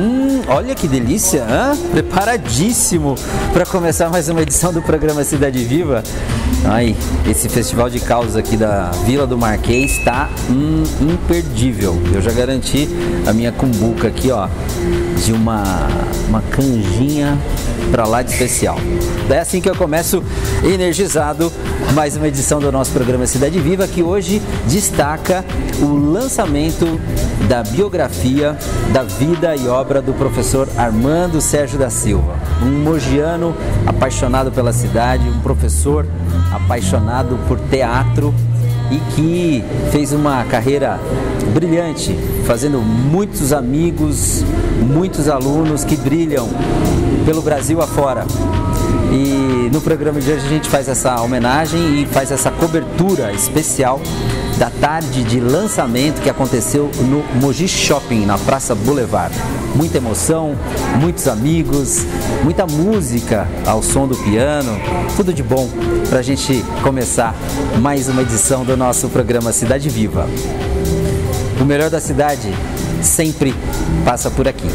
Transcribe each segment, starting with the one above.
Olha que delícia, hein? Preparadíssimo para começar mais uma edição do programa Cidade Viva. Ai, esse festival de causas aqui da Vila do Marquês está imperdível. Eu já garanti a minha cumbuca aqui, ó, de uma canjinha para lá de especial. É assim que eu começo energizado mais uma edição do nosso programa Cidade Viva, que hoje destaca o lançamento da biografia da vida e obra do professor Armando Sérgio da Silva, um mogiano apaixonado pela cidade, um professor apaixonado por teatro e que fez uma carreira brilhante, fazendo muitos amigos, muitos alunos que brilham pelo Brasil afora. E no programa de hoje a gente faz essa homenagem e faz essa cobertura especial da tarde de lançamento que aconteceu no Mogi Shopping, na Praça Boulevard. Muita emoção, muitos amigos, muita música ao som do piano, tudo de bom para a gente começar mais uma edição do nosso programa Cidade Viva. O melhor da cidade sempre passa por aqui.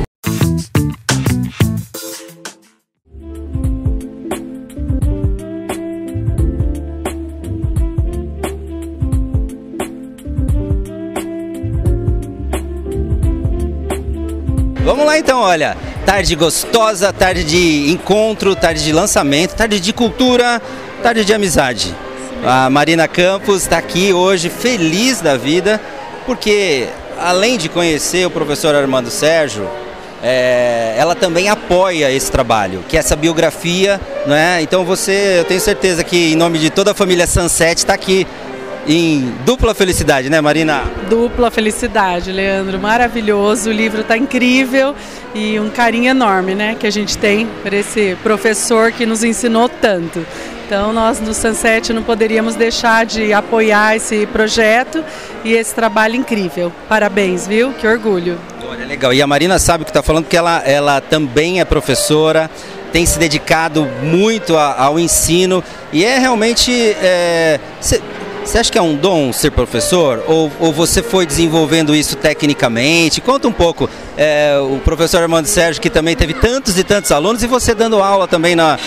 Vamos lá então, olha, tarde gostosa, tarde de encontro, tarde de lançamento, tarde de cultura, tarde de amizade. A Marina Campos está aqui hoje feliz da vida, porque além de conhecer o professor Armando Sérgio, ela também apoia esse trabalho, que é essa biografia, né? Então eu tenho certeza que em nome de toda a família Sunset está aqui em dupla felicidade, né, Marina? Dupla felicidade, Leandro, maravilhoso, o livro está incrível e um carinho enorme, né, que a gente tem por esse professor que nos ensinou tanto. Então nós no Sunset não poderíamos deixar de apoiar esse projeto e esse trabalho incrível. Parabéns, viu? Que orgulho. Olha, legal. E a Marina sabe o que está falando, porque ela também é professora, tem se dedicado muito ao ensino e é realmente... Você acha que é um dom ser professor? Ou você foi desenvolvendo isso tecnicamente? Conta um pouco, o professor Armando Sérgio, que também teve tantos e tantos alunos, e você dando aula também na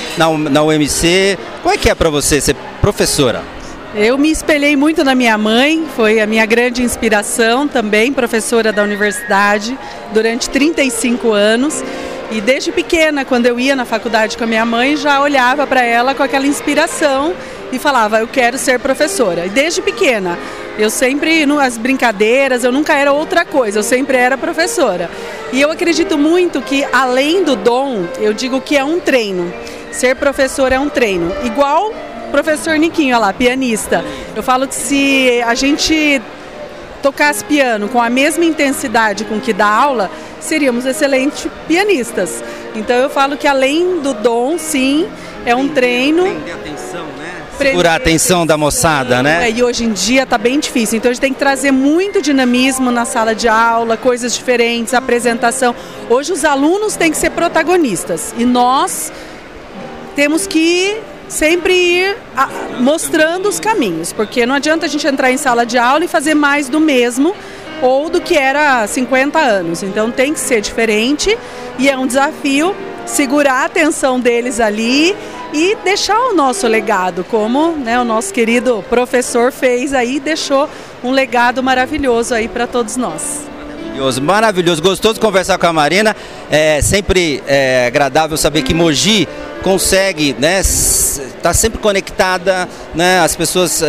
UMC. Como é que é para você ser professora? Eu me espelhei muito na minha mãe, foi a minha grande inspiração também, professora da universidade durante 35 anos. E desde pequena, quando eu ia na faculdade com a minha mãe, já olhava para ela com aquela inspiração e falava, eu quero ser professora. E desde pequena, eu sempre, nas brincadeiras, eu nunca era outra coisa, eu sempre era professora. E eu acredito muito que, além do dom, eu digo que é um treino. Ser professor é um treino. Igual o professor Niquinho, olha lá, pianista. Eu falo que se a gente tocasse piano com a mesma intensidade com que dá aula, seríamos excelentes pianistas. Então eu falo que além do dom, sim, é um treino. Prender a atenção, né? Segurar a atenção da moçada, né? E hoje em dia está bem difícil, então a gente tem que trazer muito dinamismo na sala de aula, coisas diferentes, apresentação. Hoje os alunos têm que ser protagonistas e nós temos que sempre ir mostrando os caminhos, porque não adianta a gente entrar em sala de aula e fazer mais do mesmo ou do que era há 50 anos. Então tem que ser diferente e é um desafio segurar a atenção deles ali e deixar o nosso legado, como, né, o nosso querido professor fez aí, deixou um legado maravilhoso aí para todos nós. Maravilhoso, maravilhoso, gostoso conversar com a Marina, é sempre agradável saber que Mogi consegue, né, tá sempre conectada, né, as pessoas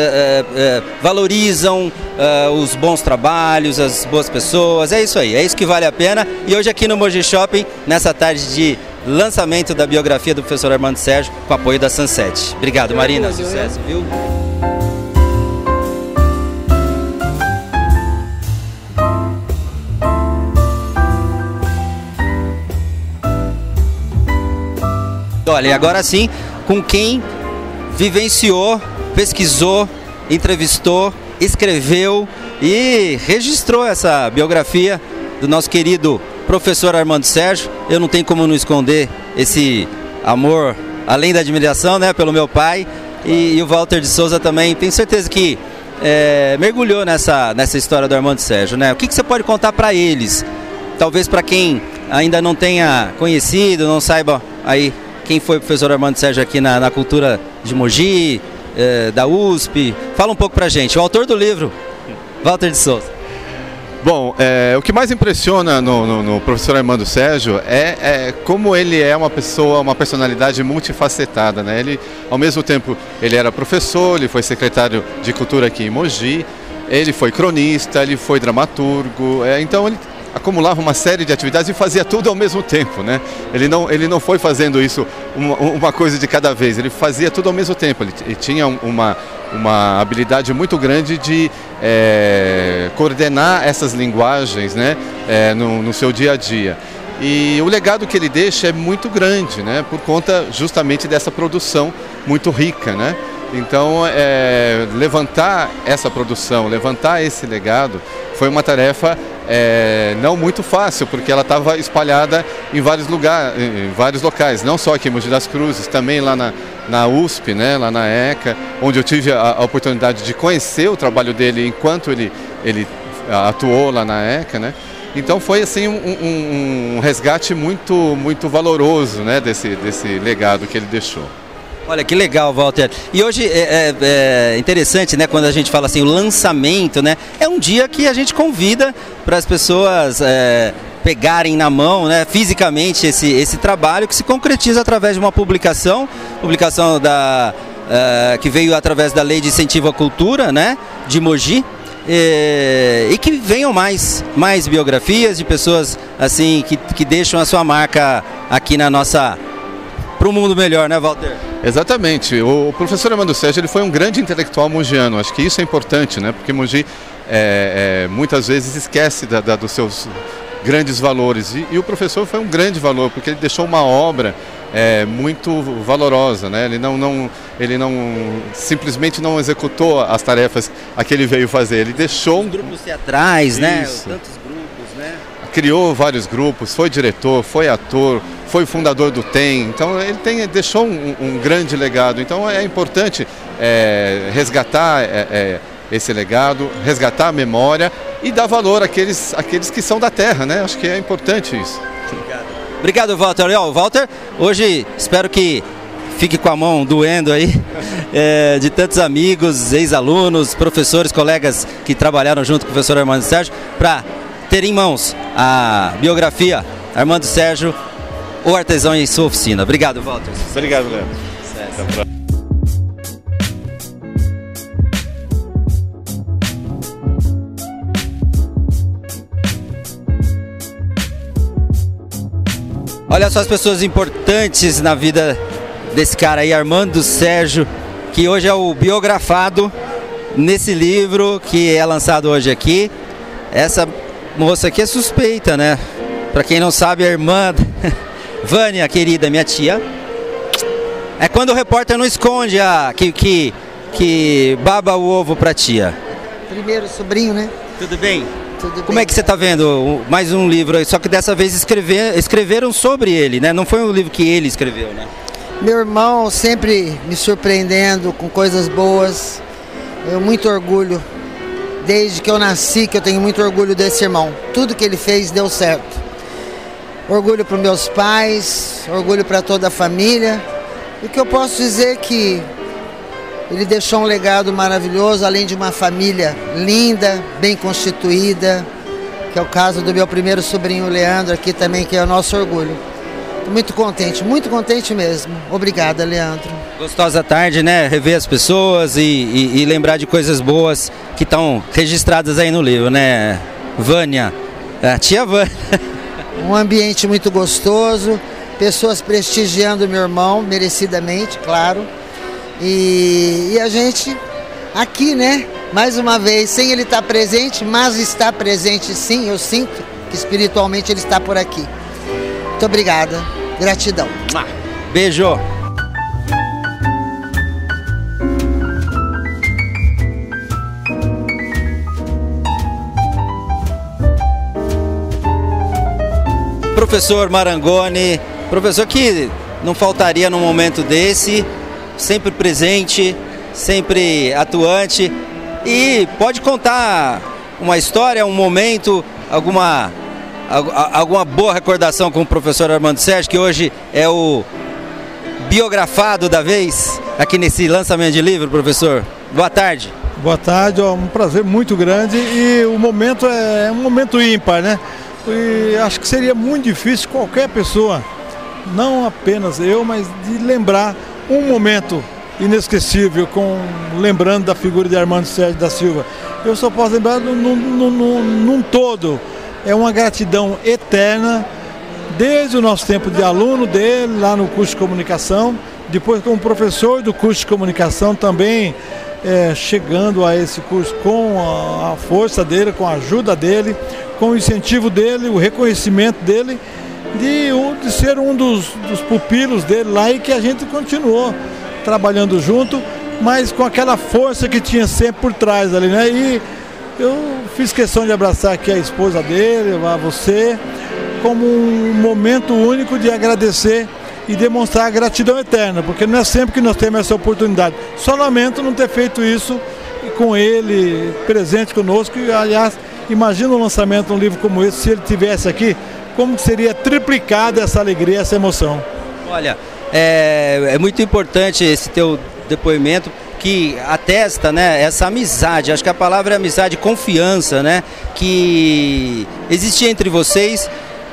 valorizam os bons trabalhos, as boas pessoas, é isso aí, é isso que vale a pena. E hoje aqui no Mogi Shopping, nessa tarde de lançamento da biografia do professor Armando Sérgio, com apoio da Sunset. Obrigado, Marina, sucesso, viu? Olha, e agora sim, com quem vivenciou, pesquisou, entrevistou, escreveu e registrou essa biografia do nosso querido professor Armando Sérgio. Eu não tenho como não esconder esse amor, além da admiração, né, pelo meu pai, e o Walter de Souza também. Tenho certeza que mergulhou nessa história do Armando Sérgio, né? O que você pode contar para eles? Talvez para quem ainda não tenha conhecido, não saiba aí quem foi o professor Armando Sérgio aqui na cultura de Mogi, da USP. Fala um pouco pra gente. O autor do livro, Walter de Souza. Bom, o que mais impressiona no professor Armando Sérgio é como ele é uma personalidade multifacetada, né? Ele, ao mesmo tempo, ele era professor, ele foi secretário de cultura aqui em Mogi, ele foi cronista, ele foi dramaturgo, então ele acumulava uma série de atividades e fazia tudo ao mesmo tempo, né? Ele não foi fazendo isso uma coisa de cada vez, ele fazia tudo ao mesmo tempo. Ele tinha uma habilidade muito grande de coordenar essas linguagens, né? No seu dia a dia. E o legado que ele deixa é muito grande, né? Por conta justamente dessa produção muito rica, né? Então, levantar essa produção, levantar esse legado, foi uma tarefa não muito fácil, porque ela estava espalhada em vários lugares, em vários locais, não só aqui em Mogi das Cruzes, também lá na USP, né, lá na ECA, onde eu tive a oportunidade de conhecer o trabalho dele enquanto ele atuou lá na ECA, né? Então foi assim um resgate muito, muito valoroso, né, desse legado que ele deixou. Olha que legal, Walter. E hoje é interessante, né, quando a gente fala assim, o lançamento, né, é um dia que a gente convida para as pessoas pegarem na mão, né, fisicamente esse trabalho que se concretiza através de uma publicação que veio através da Lei de Incentivo à Cultura, né, de Mogi. E que venham mais biografias de pessoas assim que deixam a sua marca aqui para um mundo melhor, né, Walter? Exatamente. O professor Armando Sérgio ele foi um grande intelectual mogiano. Acho que isso é importante, né? Porque Mogi muitas vezes esquece dos seus grandes valores. E o professor foi um grande valor, porque ele deixou uma obra muito valorosa, né? Ele simplesmente não executou as tarefas a que ele veio fazer. Ele deixou grupos teatrais, né? Tantos grupos, né? Criou vários grupos, foi diretor, foi ator, foi fundador do TEM, então ele deixou um grande legado. Então é importante resgatar esse legado, resgatar a memória e dar valor àqueles que são da terra, né? Acho que é importante isso. Obrigado, Walter. Walter, hoje espero que fique com a mão doendo aí, de tantos amigos, ex-alunos, professores, colegas que trabalharam junto com o professor Armando Sérgio, para ter em mãos a biografia Armando Sérgio, o artesão em sua oficina. Obrigado, Walter. Obrigado, Leandro. Olha só as pessoas importantes na vida desse cara aí, Armando Sérgio, que hoje é o biografado nesse livro que é lançado hoje aqui. Essa moça aqui é suspeita, né? Pra quem não sabe, a irmã Vânia, querida, minha tia. É quando o repórter não esconde que baba o ovo pra tia. Primeiro sobrinho, né? Tudo bem? Tudo Como bem. é que você está vendo mais um livro aí? Só que dessa vez escreveram sobre ele, né? Não foi um livro que ele escreveu, né? Meu irmão sempre me surpreendendo com coisas boas. Eu muito orgulho. Desde que eu nasci, que eu tenho muito orgulho desse irmão. Tudo que ele fez deu certo. Orgulho para meus pais, orgulho para toda a família. E o que eu posso dizer é que ele deixou um legado maravilhoso, além de uma família linda, bem constituída, que é o caso do meu primeiro sobrinho, Leandro, aqui também, que é o nosso orgulho. Estou muito contente mesmo. Obrigada, Leandro. Gostosa tarde, né? Rever as pessoas e lembrar de coisas boas que estão registradas aí no livro, né? Vânia, a tia Vânia. Um ambiente muito gostoso, pessoas prestigiando meu irmão, merecidamente, claro. E a gente aqui, né, mais uma vez, sem ele estar presente, mas está presente sim, eu sinto que espiritualmente ele está por aqui. Muito obrigada, gratidão. Beijo. Professor Marangoni, professor que não faltaria num momento desse, sempre presente, sempre atuante, e pode contar uma história, um momento, alguma boa recordação com o professor Armando Sérgio, que hoje é o biografado da vez aqui nesse lançamento de livro, professor? Boa tarde. Boa tarde, um prazer muito grande, e o momento é um momento ímpar, né? E acho que seria muito difícil qualquer pessoa, não apenas eu, mas de lembrar um momento inesquecível, lembrando da figura de Armando Sérgio da Silva. Eu só posso lembrar num todo. É uma gratidão eterna, desde o nosso tempo de aluno dele, lá no curso de comunicação, depois como professor do curso de comunicação também, chegando a esse curso com a força dele, com a ajuda dele, com o incentivo dele, o reconhecimento dele, de ser um dos pupilos dele lá, e que a gente continuou trabalhando junto, mas com aquela força que tinha sempre por trás ali, né? E eu fiz questão de abraçar aqui a esposa dele, a você, como um momento único de agradecer e demonstrar a gratidão eterna, porque não é sempre que nós temos essa oportunidade. Só lamento não ter feito isso com ele presente conosco. E, aliás, imagina um lançamento de um livro como esse, se ele estivesse aqui, como seria triplicada essa alegria, essa emoção. Olha, é muito importante esse teu depoimento, que atesta, né, essa amizade, acho que a palavra é amizade, confiança, né, que existia entre vocês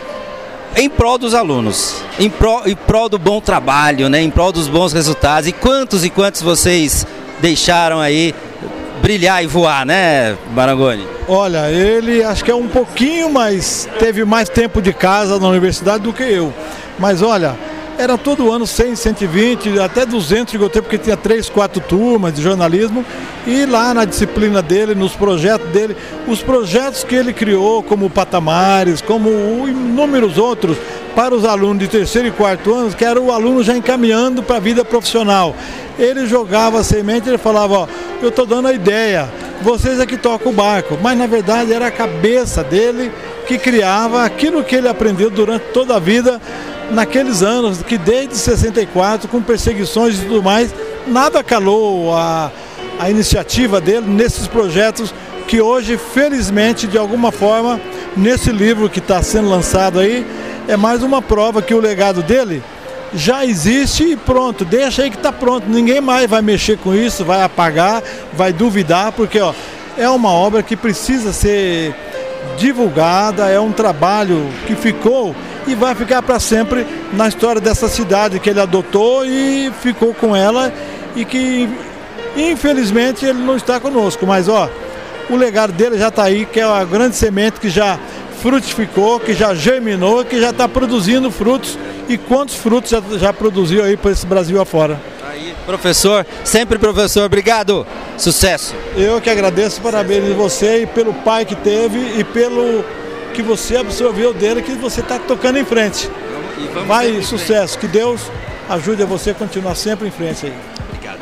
em prol dos alunos, em prol do bom trabalho, né, em prol dos bons resultados. E quantos vocês deixaram aí brilhar e voar, né, Marangoni? Olha, ele acho que é um pouquinho mais, teve mais tempo de casa na universidade do que eu, mas olha, era todo ano 100, 120, até 200 chegou o tempo, porque tinha 3, 4 turmas de jornalismo, e lá na disciplina dele, nos projetos dele, os projetos que ele criou, como Patamares, como inúmeros outros, para os alunos de terceiro e quarto anos, que era o aluno já encaminhando para a vida profissional. Ele jogava a semente, ele falava, ó, eu estou dando a ideia, vocês é que tocam o barco, mas na verdade era a cabeça dele que criava aquilo que ele aprendeu durante toda a vida, naqueles anos, que desde 64, com perseguições e tudo mais, nada calou a iniciativa dele nesses projetos que hoje, felizmente, de alguma forma, nesse livro que está sendo lançado aí, é mais uma prova que o legado dele já existe e pronto, deixa aí que está pronto, ninguém mais vai mexer com isso, vai apagar, vai duvidar, porque ó, é uma obra que precisa ser divulgada, é um trabalho que ficou e vai ficar para sempre na história dessa cidade que ele adotou e ficou com ela, e que infelizmente ele não está conosco, mas ó, o legado dele já está aí, que é a grande semente que já frutificou, que já germinou, que já está produzindo frutos, e quantos frutos já produziu aí para esse Brasil afora. Aí, professor, sempre professor, obrigado, sucesso. Eu que agradeço, parabéns a você, e pelo pai que teve, e pelo que você absorveu dele, que você está tocando em frente. Vai, sucesso, que Deus ajude a você a continuar sempre em frente aí. Obrigado.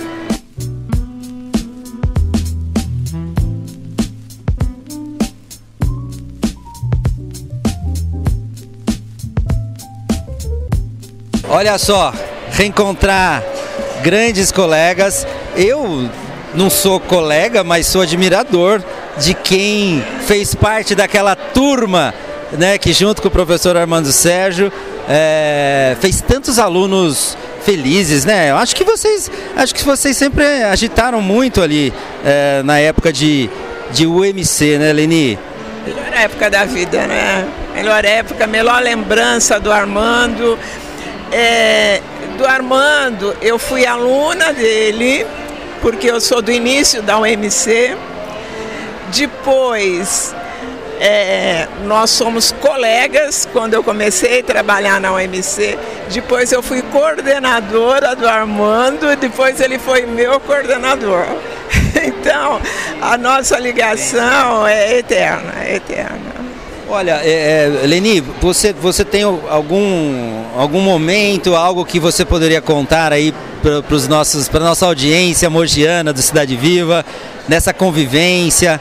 Olha só, reencontrar grandes colegas. Eu não sou colega, mas sou admirador de quem fez parte daquela turma, né, que junto com o professor Armando Sérgio fez tantos alunos felizes, né? Eu acho que vocês sempre agitaram muito ali na época de UMC, né, Leni? Melhor época da vida, né? Melhor época, melhor lembrança do Armando. Do Armando, eu fui aluna dele, porque eu sou do início da UMC. Depois, nós somos colegas quando eu comecei a trabalhar na UMC. Depois eu fui coordenadora do Armando, depois ele foi meu coordenador. Então, a nossa ligação é eterna, é eterna. Olha, Leni, você tem algum momento, algo que você poderia contar aí para a nossa audiência mogiana do Cidade Viva, nessa convivência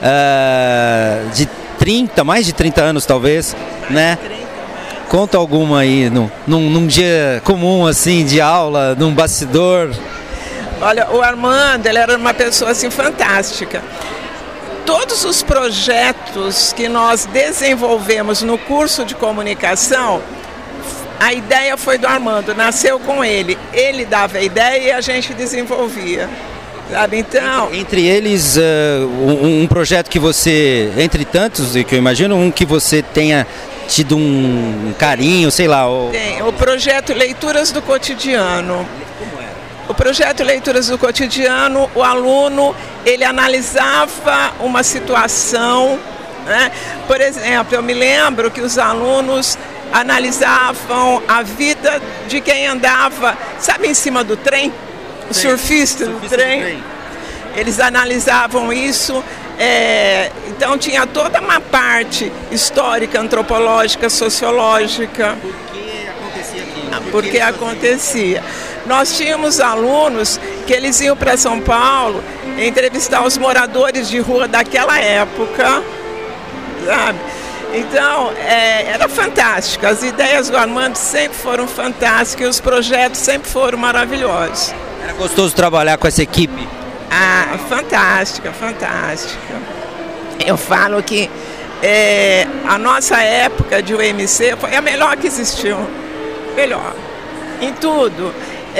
de mais de 30 anos talvez, né? Conta alguma aí, num dia comum assim, de aula, num bastidor. Olha, o Armando, ele era uma pessoa assim fantástica. todos os projetos que nós desenvolvemos no curso de comunicação, a ideia foi do Armando, nasceu com ele. Ele dava a ideia e a gente desenvolvia. Sabe? Então, entre eles, um projeto que você, entre tantos, que eu imagino, um que você tenha tido um carinho, sei lá. Tem o projeto Leituras do Cotidiano. O projeto Leituras do Cotidiano, o aluno, ele analisava uma situação, né? Por exemplo, eu me lembro que os alunos analisavam a vida de quem andava, sabe, em cima do trem? O surfista do trem. Eles analisavam isso, então tinha toda uma parte histórica, antropológica, sociológica. Por que acontecia. Nós tínhamos alunos que eles iam para São Paulo entrevistar os moradores de rua daquela época, sabe? Então, era fantástico. As ideias do Armando sempre foram fantásticas e os projetos sempre foram maravilhosos. Era gostoso trabalhar com essa equipe? Ah, fantástica, fantástica. Eu falo que a nossa época de UMC foi a melhor que existiu. Melhor. Em tudo.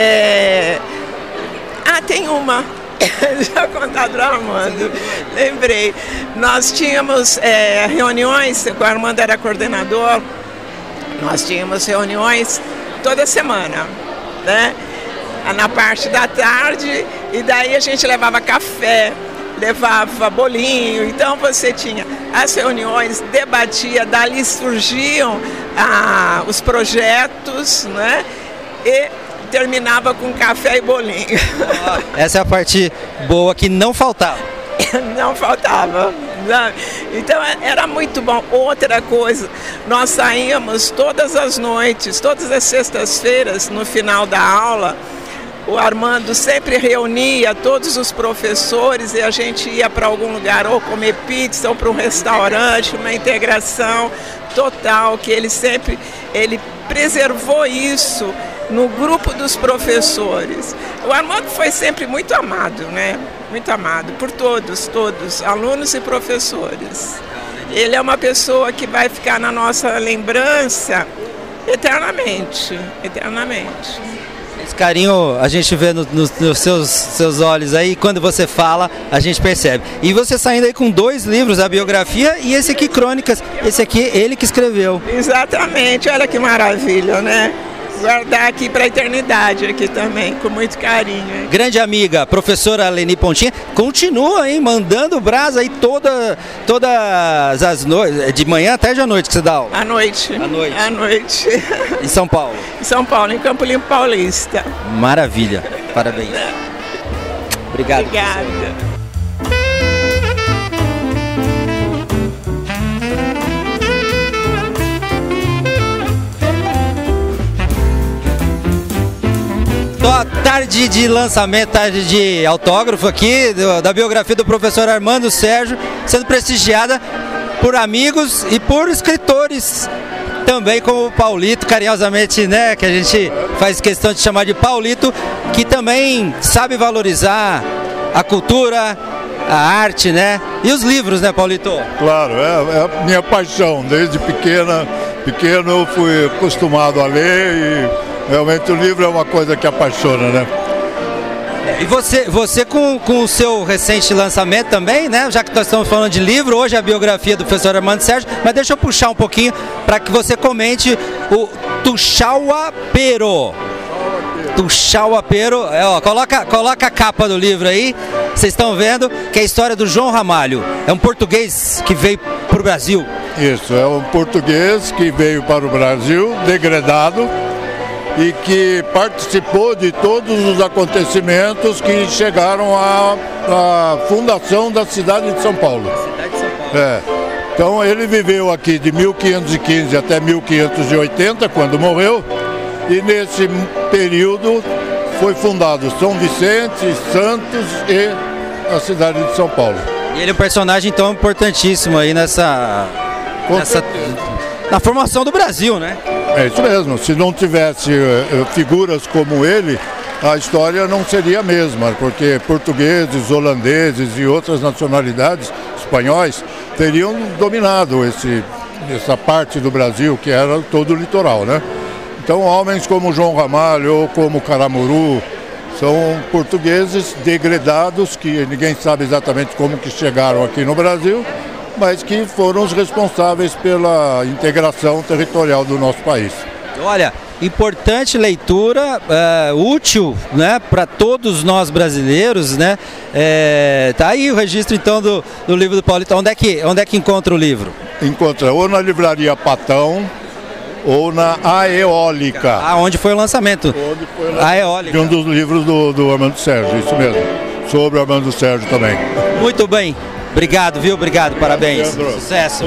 Tem uma. Já contado do Armando. Lembrei. Nós tínhamos reuniões, o Armando era coordenador, nós tínhamos reuniões toda semana, né? Na parte da tarde, e daí a gente levava café, levava bolinho, então você tinha as reuniões, debatia, dali surgiam os projetos, né? E terminava com café e bolinho. Essa é a parte boa que não faltava. Não faltava. Então era muito bom. Outra coisa, nós saíamos todas as noites, todas as sextas-feiras, no final da aula, o Armando sempre reunia todos os professores e a gente ia para algum lugar, ou comer pizza, ou para um restaurante, uma integração total, que ele preservou isso no grupo dos professores. O Armando foi sempre muito amado, né? Muito amado por todos, alunos e professores. Ele é uma pessoa que vai ficar na nossa lembrança eternamente, eternamente. Esse carinho a gente vê nos seus olhos aí, quando você fala, a gente percebe. E você saindo aí com 2 livros, a biografia e esse aqui, Crônicas. Esse aqui, ele que escreveu. Exatamente, olha que maravilha, né? Guardar aqui para a eternidade, aqui também, com muito carinho. Hein? Grande amiga, professora Leni Pontinha, continua, hein, mandando brasa aí todas as noites, de manhã até de noite que você dá aula. À noite. À noite. À noite. Em São Paulo. Em São Paulo, em Campo Limpo Paulista. Maravilha, parabéns. Obrigado. Obrigada. Tarde de lançamento, tarde de autógrafo aqui, da biografia do professor Armando Sérgio, sendo prestigiada por amigos e por escritores também, como o Paulito, carinhosamente, né, que a gente faz questão de chamar de Paulito, que também sabe valorizar a cultura, a arte, né, e os livros, né, Paulito? Claro, é a minha paixão, desde pequeno eu fui acostumado a ler e realmente o livro é uma coisa que apaixona, né? E você com o seu recente lançamento também, né? Já que nós estamos falando de livro, hoje é a biografia do professor Armando Sérgio, mas deixa eu puxar um pouquinho para que você comente o Tuxauapero. Tuxauapero, coloca a capa do livro aí, vocês estão vendo, que é a história do João Ramalho. É um português que veio para o Brasil. Isso, é um português que veio para o Brasil, degradado, e que participou de todos os acontecimentos que chegaram à fundação da cidade de São Paulo. Então ele viveu aqui de 1515 até 1580, quando morreu, e nesse período foi fundado São Vicente, Santos e a cidade de São Paulo. E ele é um personagem então importantíssimo aí na formação do Brasil, né? É isso mesmo, se não tivesse figuras como ele, a história não seria a mesma, porque portugueses, holandeses e outras nacionalidades, espanhóis teriam dominado essa parte do Brasil, que era todo o litoral, né? Então, homens como João Ramalho ou como Caramuru são portugueses degredados, que ninguém sabe exatamente como que chegaram aqui no Brasil, mas que foram os responsáveis pela integração territorial do nosso país. Olha, importante leitura, útil, né, para todos nós brasileiros, né? Tá aí o registro então do livro do Paulista. Onde é que encontra o livro? Encontra ou na livraria Patão ou na Aeólica. Onde foi o lançamento? A Eólica. De um dos livros do Armando Sérgio, isso mesmo. Sobre o Armando Sérgio também. Muito bem. Obrigado, viu? Obrigado, parabéns. Sucesso.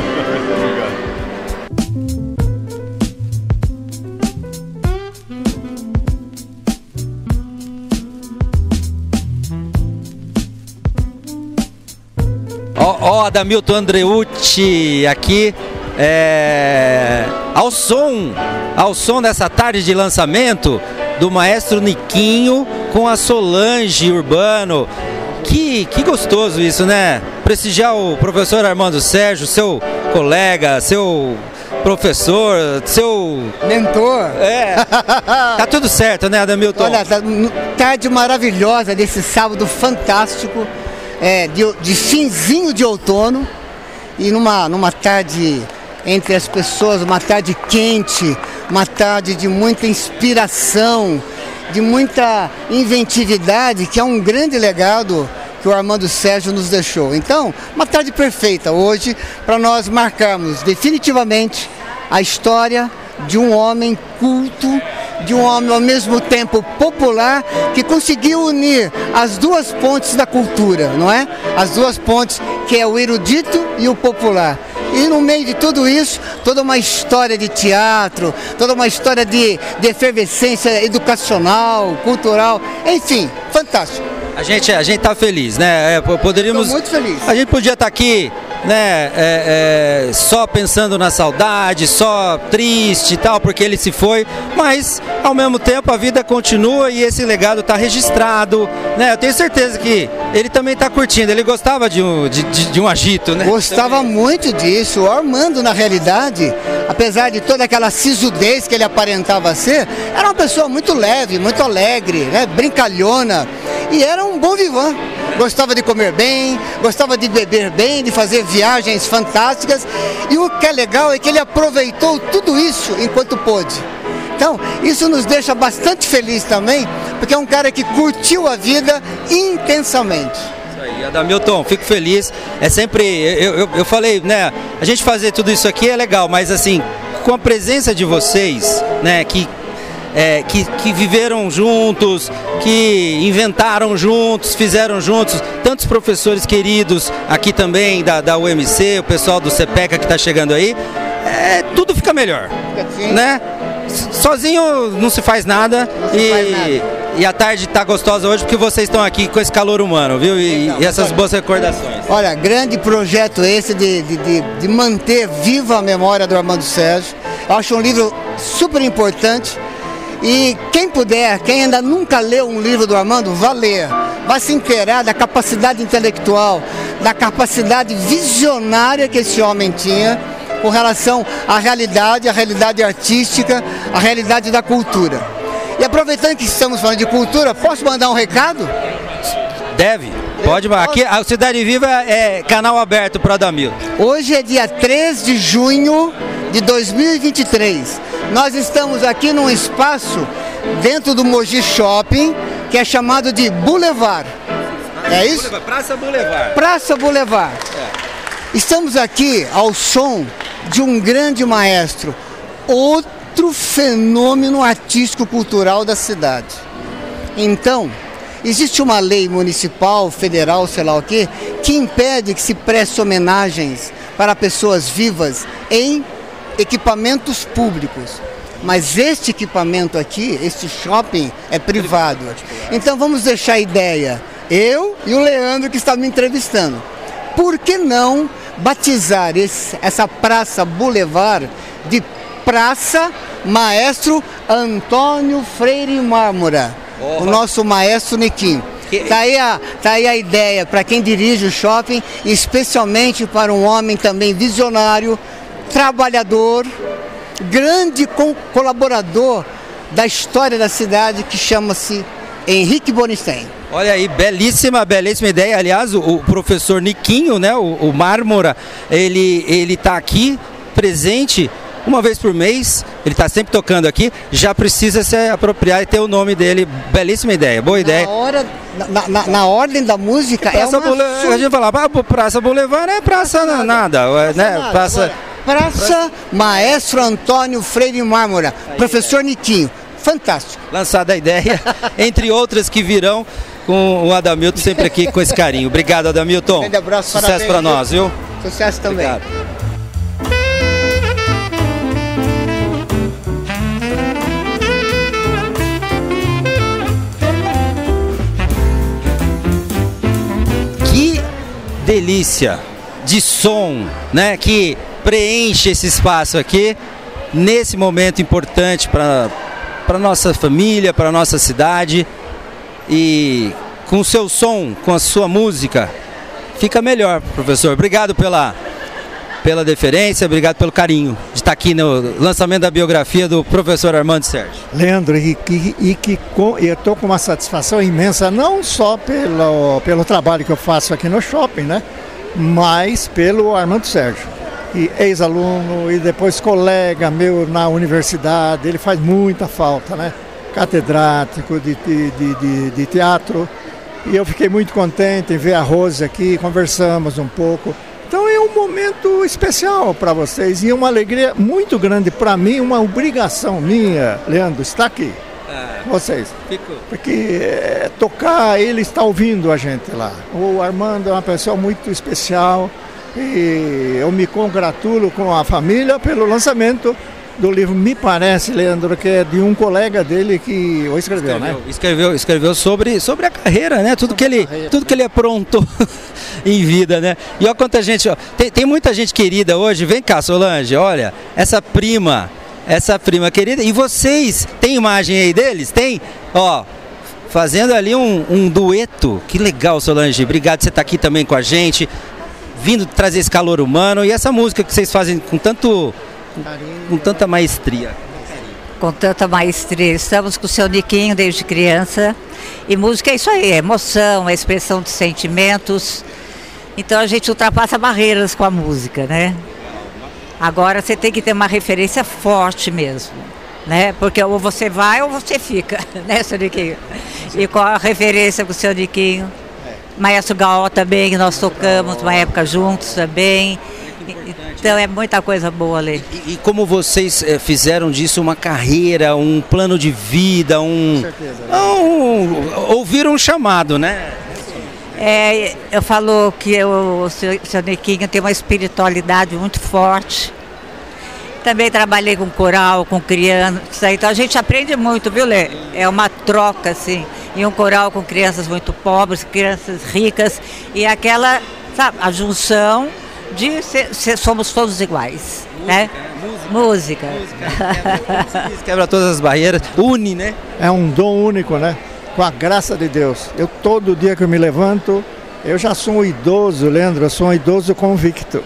Ó, Adamilton Andreucci aqui, ao som dessa tarde de lançamento do maestro Niquinho com a Solange Urbano. Que gostoso isso, né? Prestigiar o professor Armando Sérgio, seu colega, seu professor, seu mentor. Tá tudo certo, né, Adamilton? Olha, tarde maravilhosa desse sábado fantástico, de finzinho de outono, e numa tarde entre as pessoas, uma tarde quente, uma tarde de muita inspiração, de muita inventividade, que é um grande legado que o Armando Sérgio nos deixou. Então, uma tarde perfeita hoje para nós marcarmos definitivamente a história de um homem culto, de um homem ao mesmo tempo popular, que conseguiu unir as duas pontes da cultura, não é? As duas pontes, que é o erudito e o popular. E no meio de tudo isso, toda uma história de teatro, toda uma história de efervescência educacional, cultural, enfim, fantástico. A gente tá feliz, né? Poderíamos. Tô muito feliz. A gente podia estar aqui, né? Só pensando na saudade, só triste e tal, porque ele se foi. Mas ao mesmo tempo a vida continua e esse legado está registrado, né? Eu tenho certeza que ele também está curtindo. Ele gostava de um agito, né? Gostava também. Muito disso. O Armando, na realidade, apesar de toda aquela sisudez que ele aparentava ser, era uma pessoa muito leve, muito alegre, né? Brincalhona. E era um bom vivant. Gostava de comer bem, gostava de beber bem, de fazer viagens fantásticas. E o que é legal é que ele aproveitou tudo isso enquanto pôde. Então, isso nos deixa bastante feliz também, porque é um cara que curtiu a vida intensamente. Isso aí, Adamilton, fico feliz. É sempre, eu falei, né, a gente fazer tudo isso aqui é legal, mas assim, com a presença de vocês, né, que viveram juntos, que inventaram juntos, fizeram juntos, tantos professores queridos aqui também da UMC, o pessoal do CPECA que está chegando aí, tudo fica melhor, né? Sozinho não se faz nada, e a tarde está gostosa hoje porque vocês estão aqui com esse calor humano, viu? E essas boas recordações. Olha, grande projeto esse de manter viva a memória do Armando Sérgio. Eu acho um livro super importante. E quem puder, quem ainda nunca leu um livro do Armando, vá ler. Vai se inteirar da capacidade intelectual, da capacidade visionária que esse homem tinha com relação à realidade, à realidade artística, à realidade da cultura. E aproveitando que estamos falando de cultura, posso mandar um recado? Deve. Pode, aqui a Cidade Viva é canal aberto para Adamilton. Hoje é dia 3 de junho de 2023. Nós estamos aqui num espaço dentro do Mogi Shopping, que é chamado de Boulevard. É isso? Praça Boulevard. Praça Boulevard. Estamos aqui ao som de um grande maestro, outro fenômeno artístico-cultural da cidade. Então, existe uma lei municipal, federal, sei lá o quê, que impede que se preste homenagens para pessoas vivas em equipamentos públicos. Mas este equipamento aqui, este shopping, é privado. Então vamos deixar a ideia, eu e o Leandro que está me entrevistando. Por que não batizar essa Praça Boulevard de Praça Maestro Antônio Freire Mármora, o nosso maestro Niquinho. Tá aí a ideia para quem dirige o shopping, especialmente para um homem também visionário, trabalhador, grande colaborador da história da cidade, que chama-se Henrique Bonistem. Olha aí, belíssima ideia. Aliás, o professor Niquinho, né, o Mármora, ele tá aqui presente uma vez por mês, ele está sempre tocando aqui, já precisa se apropriar e ter o nome dele. Belíssima ideia, boa ideia. Na ordem da música Praça a gente fala, Praça Boulevard é praça nada, né? Praça Maestro Antônio Freire Mármora, professor Niquinho, fantástico. Lançada a ideia, entre outras que virão, com o Adamilton sempre aqui com esse carinho. Obrigado, Adamilton. Grande abraço, sucesso para nós, viu? Sucesso também. Obrigado. Delícia de som, né, que preenche esse espaço aqui nesse momento importante para nossa família, para nossa cidade, e com o seu som, com a sua música, fica melhor, professor. Obrigado pela deferência, obrigado pelo carinho de estar aqui no lançamento da biografia do professor Armando Sérgio. Leandro, eu estou com uma satisfação imensa, não só pelo trabalho que eu faço aqui no shopping, né, mas pelo Armando Sérgio. E ex-aluno e depois colega meu na universidade, ele faz muita falta, né? Catedrático de teatro. E eu fiquei muito contente em ver a Rose aqui, conversamos um pouco. Então é um momento especial para vocês e uma alegria muito grande para mim, uma obrigação minha, Leandro, estar aqui com vocês. Porque tocar, ele está ouvindo a gente lá. O Armando é uma pessoa muito especial e eu me congratulo com a família pelo lançamento do livro. Me parece, Leandro, que é de um colega dele que o escreveu, né? Escreveu sobre a carreira, né? Tudo que ele aprontou em vida, né? E olha quanta gente, ó, tem muita gente querida hoje. Vem cá, Solange, olha, essa prima querida. E vocês, tem imagem aí deles? Tem? Ó, fazendo ali um dueto. Que legal, Solange. Obrigado por você estar aqui também com a gente, vindo trazer esse calor humano. E essa música que vocês fazem com tanta maestria. Com tanta maestria. Estamos com o seu Niquinho desde criança. E música é isso aí, é emoção, é expressão de sentimentos. Então a gente ultrapassa barreiras com a música, né? Agora você tem que ter uma referência forte mesmo, né? Porque ou você vai ou você fica, né, seu Niquinho? E com a referência com o seu Niquinho. Maestro Gaó também, que nós tocamos uma época juntos também. Então é muita coisa boa ali. E como vocês fizeram disso uma carreira, um plano de vida, ouviram um chamado, né? Eu falo que o seu Niquinho tem uma espiritualidade muito forte. Também trabalhei com coral, com criança, então a gente aprende muito, viu, Lê? É uma troca, assim, e um coral com crianças muito pobres, crianças ricas, e aquela, sabe, a junção de somos todos iguais, né? Música. Quebra todas as barreiras, une, né? É um dom único, né? Com a graça de Deus. Todo dia que eu me levanto, eu já sou um idoso, Leandro, eu sou um idoso convicto.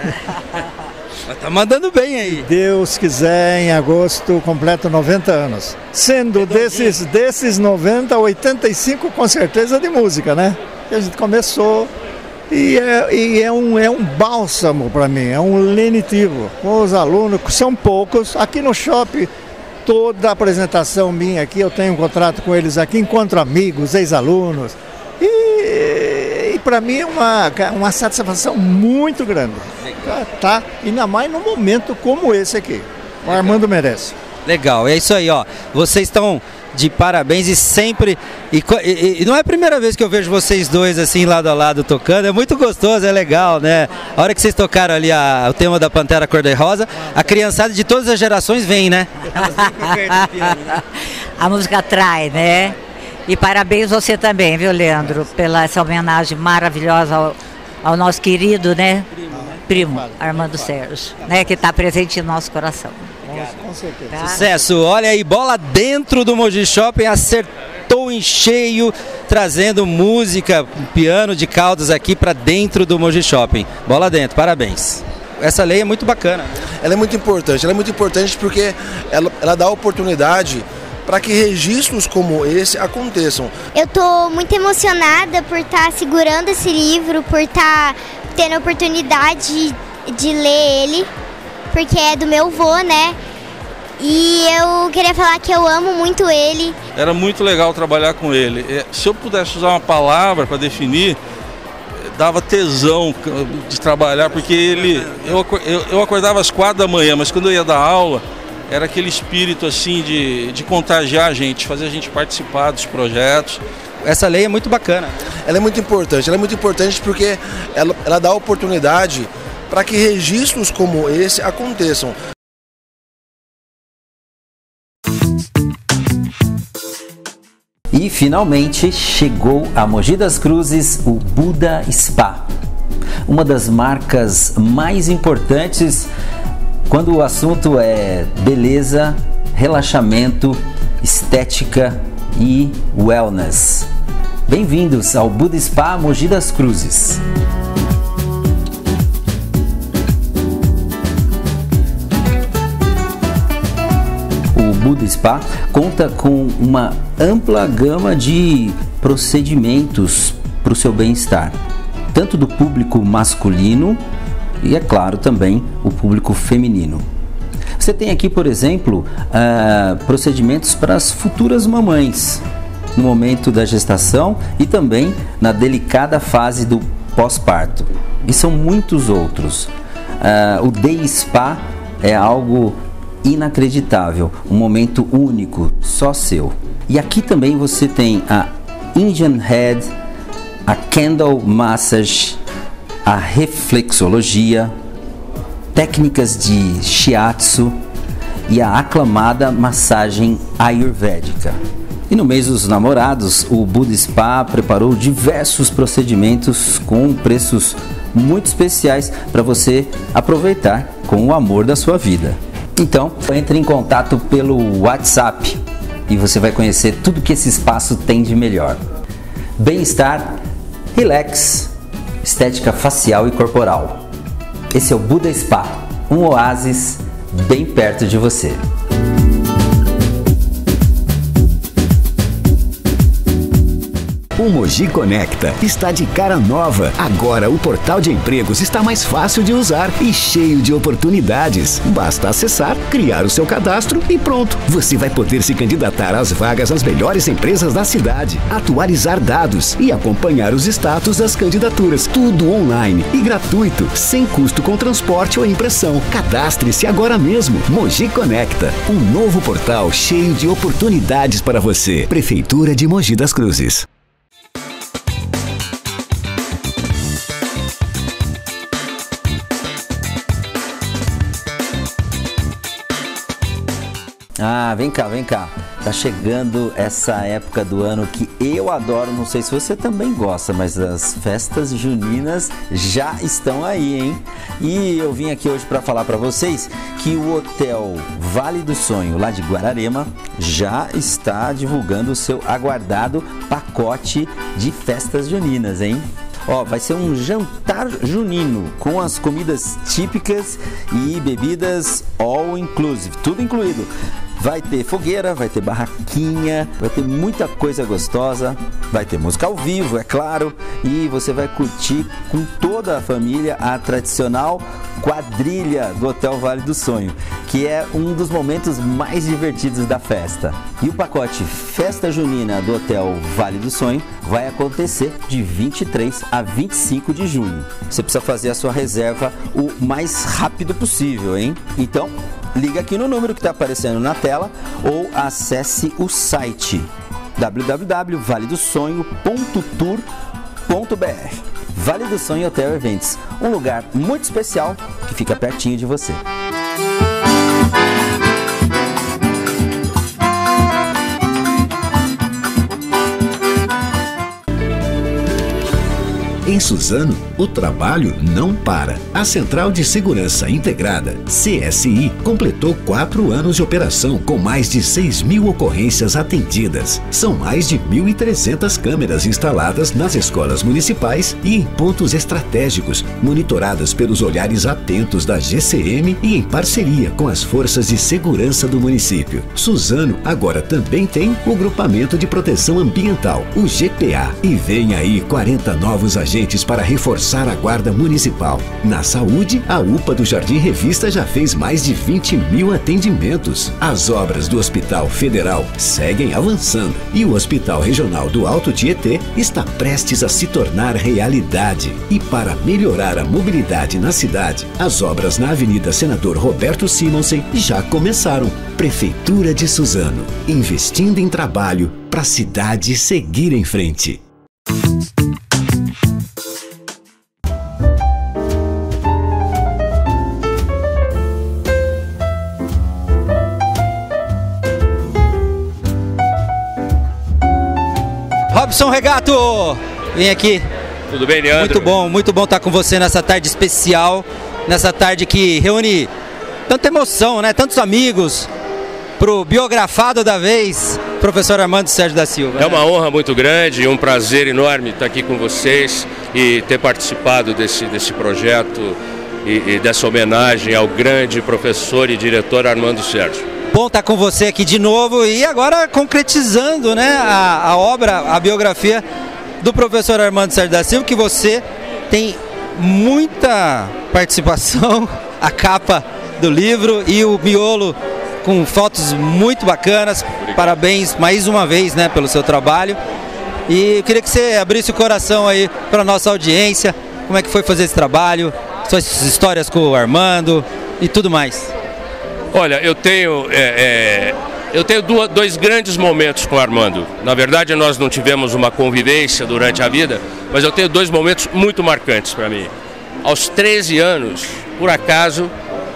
Mas tá mandando bem aí. Deus quiser, em agosto, completo 90 anos. Sendo desses 90, 85 com certeza de música, né? Que a gente começou e é um bálsamo para mim, é um lenitivo. Com os alunos, que são poucos, aqui no shopping, toda a apresentação minha aqui, eu tenho um contrato com eles aqui, encontro amigos, ex-alunos. E para mim é uma satisfação muito grande. Tá? Ainda mais num momento como esse aqui. O Armando merece. Legal, é isso aí, ó. Vocês estão de parabéns e sempre. E não é a primeira vez que eu vejo vocês dois assim lado a lado tocando. É muito gostoso, é legal, né? A hora que vocês tocaram ali o tema da Pantera Cor-de-Rosa, a criançada de todas as gerações vem, né? A música atrai, né? E parabéns você também, viu, Leandro, pela essa homenagem maravilhosa ao nosso querido, né? Primo Armando Sérgio, né? Que está presente em nosso coração. Com certeza. Tá? Sucesso! Olha aí, bola dentro do Mogi Shopping, acertou em cheio, trazendo música, piano de Caldas aqui para dentro do Mogi Shopping. Bola dentro, parabéns. Essa lei é muito bacana. Ela é muito importante porque ela dá oportunidade para que registros como esse aconteçam. Eu estou muito emocionada por estar segurando esse livro, por estar tendo a oportunidade de ler ele, porque é do meu avô, né? E eu queria falar que eu amo muito ele. Era muito legal trabalhar com ele. Se eu pudesse usar uma palavra para definir, dava tesão de trabalhar, porque eu acordava às 4 da manhã, mas quando eu ia dar aula, era aquele espírito assim de contagiar a gente, fazer a gente participar dos projetos. Essa lei é muito bacana. Ela é muito importante porque ela dá oportunidade para que registros como esse aconteçam. E finalmente chegou a Mogi das Cruzes o Buda Spa, uma das marcas mais importantes quando o assunto é beleza, relaxamento, estética e wellness. Bem-vindos ao Buda Spa Mogi das Cruzes. O Buda Spa conta com uma ampla gama de procedimentos para o seu bem-estar, tanto do público masculino e, é claro, também o público feminino. Você tem aqui, por exemplo, procedimentos para as futuras mamães, no momento da gestação e também na delicada fase do pós-parto. E são muitos outros. O Day Spa é algo inacreditável, um momento único, só seu. E aqui também você tem a Indian Head, a Candle Massage, a reflexologia, técnicas de shiatsu e a aclamada massagem ayurvédica. E no mês dos namorados, o Buda Spa preparou diversos procedimentos com preços muito especiais para você aproveitar com o amor da sua vida. Então, entre em contato pelo WhatsApp e você vai conhecer tudo que esse espaço tem de melhor. Bem-estar, relax, estética facial e corporal. Esse é o Buda Spa, um oásis bem perto de você. O Mogi Conecta está de cara nova. Agora o portal de empregos está mais fácil de usar e cheio de oportunidades. Basta acessar, criar o seu cadastro e pronto. Você vai poder se candidatar às vagas nas melhores empresas da cidade, atualizar dados e acompanhar os status das candidaturas. Tudo online e gratuito, sem custo com transporte ou impressão. Cadastre-se agora mesmo. Mogi Conecta, um novo portal cheio de oportunidades para você. Prefeitura de Mogi das Cruzes. Ah, vem cá. Tá chegando essa época do ano que eu adoro, não sei se você também gosta, mas as festas juninas já estão aí, hein? E eu vim aqui hoje para falar para vocês que o Hotel Vale do Sonho, lá de Guararema, já está divulgando o seu aguardado pacote de festas juninas, hein? Vai ser um jantar junino com as comidas típicas e bebidas all inclusive, tudo incluído. Vai ter fogueira, vai ter barraquinha, vai ter muita coisa gostosa, vai ter música ao vivo, é claro, e você vai curtir com toda a família a tradicional quadrilha do Hotel Vale do Sonho, que é um dos momentos mais divertidos da festa. E o pacote Festa Junina do Hotel Vale do Sonho vai acontecer de 23 a 25 de junho. Você precisa fazer a sua reserva o mais rápido possível, hein? Então, liga aqui no número que está aparecendo na tela ou acesse o site www.valedosonho.tour.br. Vale do Sonho Hotel Eventos, um lugar muito especial que fica pertinho de você. Em Suzano, o trabalho não para. A Central de Segurança Integrada, CSI, completou 4 anos de operação com mais de 6.000 ocorrências atendidas. São mais de 1.300 câmeras instaladas nas escolas municipais e em pontos estratégicos, monitoradas pelos olhares atentos da GCM e em parceria com as forças de segurança do município. Suzano agora também tem o Grupamento de Proteção Ambiental, o GPA, e vem aí 40 novos agentes para reforçar a guarda municipal. Na saúde, a UPA do Jardim Revista já fez mais de 20.000 atendimentos. As obras do Hospital Federal seguem avançando e o Hospital Regional do Alto Tietê está prestes a se tornar realidade. E para melhorar a mobilidade na cidade, as obras na Avenida Senador Roberto Simonsen já começaram. Prefeitura de Suzano, investindo em trabalho para a cidade seguir em frente. Robson Regato, vem aqui. Tudo bem, Leandro? Muito bom estar com você nessa tarde especial, nessa tarde que reúne tanta emoção, né? Tantos amigos, pro biografado da vez, professor Armando Sérgio da Silva. É uma honra muito grande, um prazer enorme estar aqui com vocês e ter participado desse projeto e dessa homenagem ao grande professor e diretor Armando Sérgio. Bom estar com você aqui de novo e agora concretizando, né, a obra, a biografia do professor Armando Sérgio da Silva, que você tem muita participação, a capa do livro e o miolo com fotos muito bacanas. Obrigado. Parabéns mais uma vez, né, pelo seu trabalho. E eu queria que você abrisse o coração aí para a nossa audiência, como é que foi fazer esse trabalho, suas histórias com o Armando e tudo mais. Olha, eu tenho dois grandes momentos com o Armando. Na verdade, nós não tivemos uma convivência durante a vida, mas eu tenho 2 momentos muito marcantes para mim. Aos 13 anos, por acaso,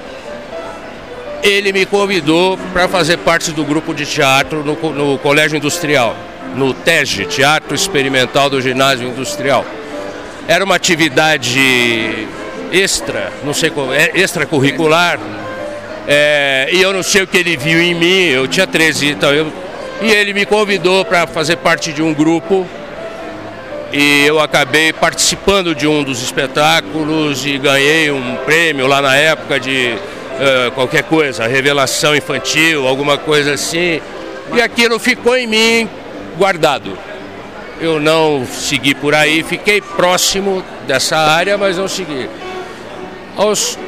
ele me convidou para fazer parte do grupo de teatro no Colégio Industrial, no TEG, Teatro Experimental do Ginásio Industrial. Era uma atividade extracurricular. E eu não sei o que ele viu em mim, eu tinha 13, então e ele me convidou para fazer parte de um grupo e eu acabei participando de um dos espetáculos e ganhei um prêmio lá na época de qualquer coisa, revelação infantil, alguma coisa assim, e aquilo ficou em mim guardado. Eu não segui por aí, fiquei próximo dessa área, mas não segui. Aos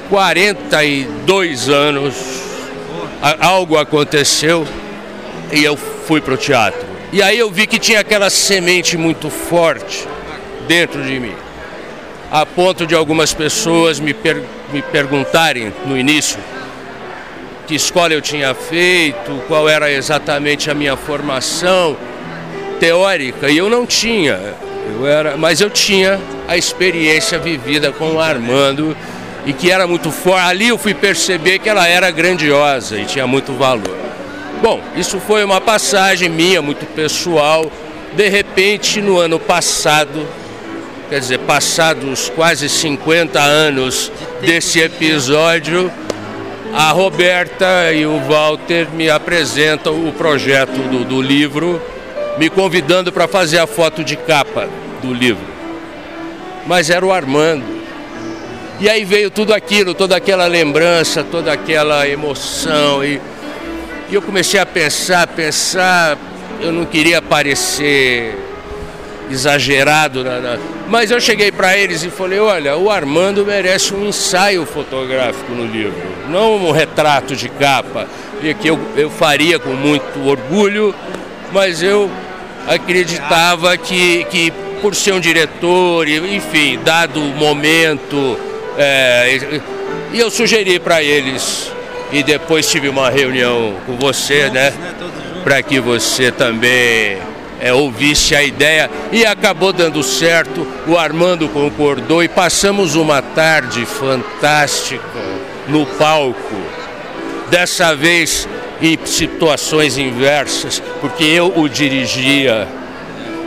42 anos, algo aconteceu e eu fui para o teatro. E aí eu vi que tinha aquela semente muito forte dentro de mim, a ponto de algumas pessoas me perguntarem no início que escola eu tinha feito, qual era exatamente a minha formação teórica, e eu não tinha, mas eu tinha a experiência vivida com o Armando, e que era muito forte. Ali eu fui perceber que ela era grandiosa e tinha muito valor. Bom, isso foi uma passagem minha, muito pessoal. De repente, no ano passado, quer dizer, passados quase 50 anos desse episódio, a Roberta e o Walter me apresentam o projeto do livro, me convidando para fazer a foto de capa do livro. Mas era o Armando. E aí veio tudo aquilo, toda aquela lembrança, toda aquela emoção. E eu comecei a pensar, eu não queria parecer exagerado, mas eu cheguei para eles e falei, olha, o Armando merece um ensaio fotográfico no livro, não um retrato de capa, e que eu faria com muito orgulho, mas eu acreditava que por ser um diretor, enfim, dado o momento... E eu sugeri para eles, e depois tive uma reunião com você, né, para que você também ouvisse a ideia, e acabou dando certo, o Armando concordou e passamos uma tarde fantástica no palco, dessa vez em situações inversas, porque eu o dirigia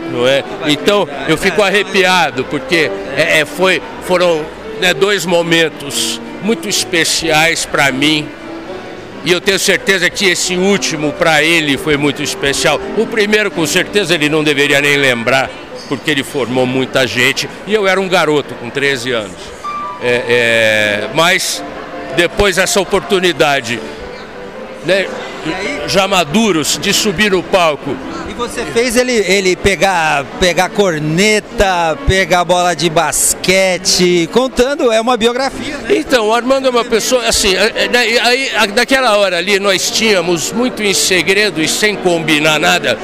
não é? Então eu fico arrepiado, porque foram dois momentos muito especiais para mim. E eu tenho certeza que esse último, para ele, foi muito especial. O primeiro, com certeza, ele não deveria nem lembrar, porque ele formou muita gente. E eu era um garoto, com 13 anos. Mas, depois dessa oportunidade, né, já maduros, de subir no palco. E você fez ele pegar corneta, pegar bola de basquete, contando, é uma biografia, né? Então, o Armando é uma pessoa, assim, aí naquela hora ali nós tínhamos muito em segredo e sem combinar nada,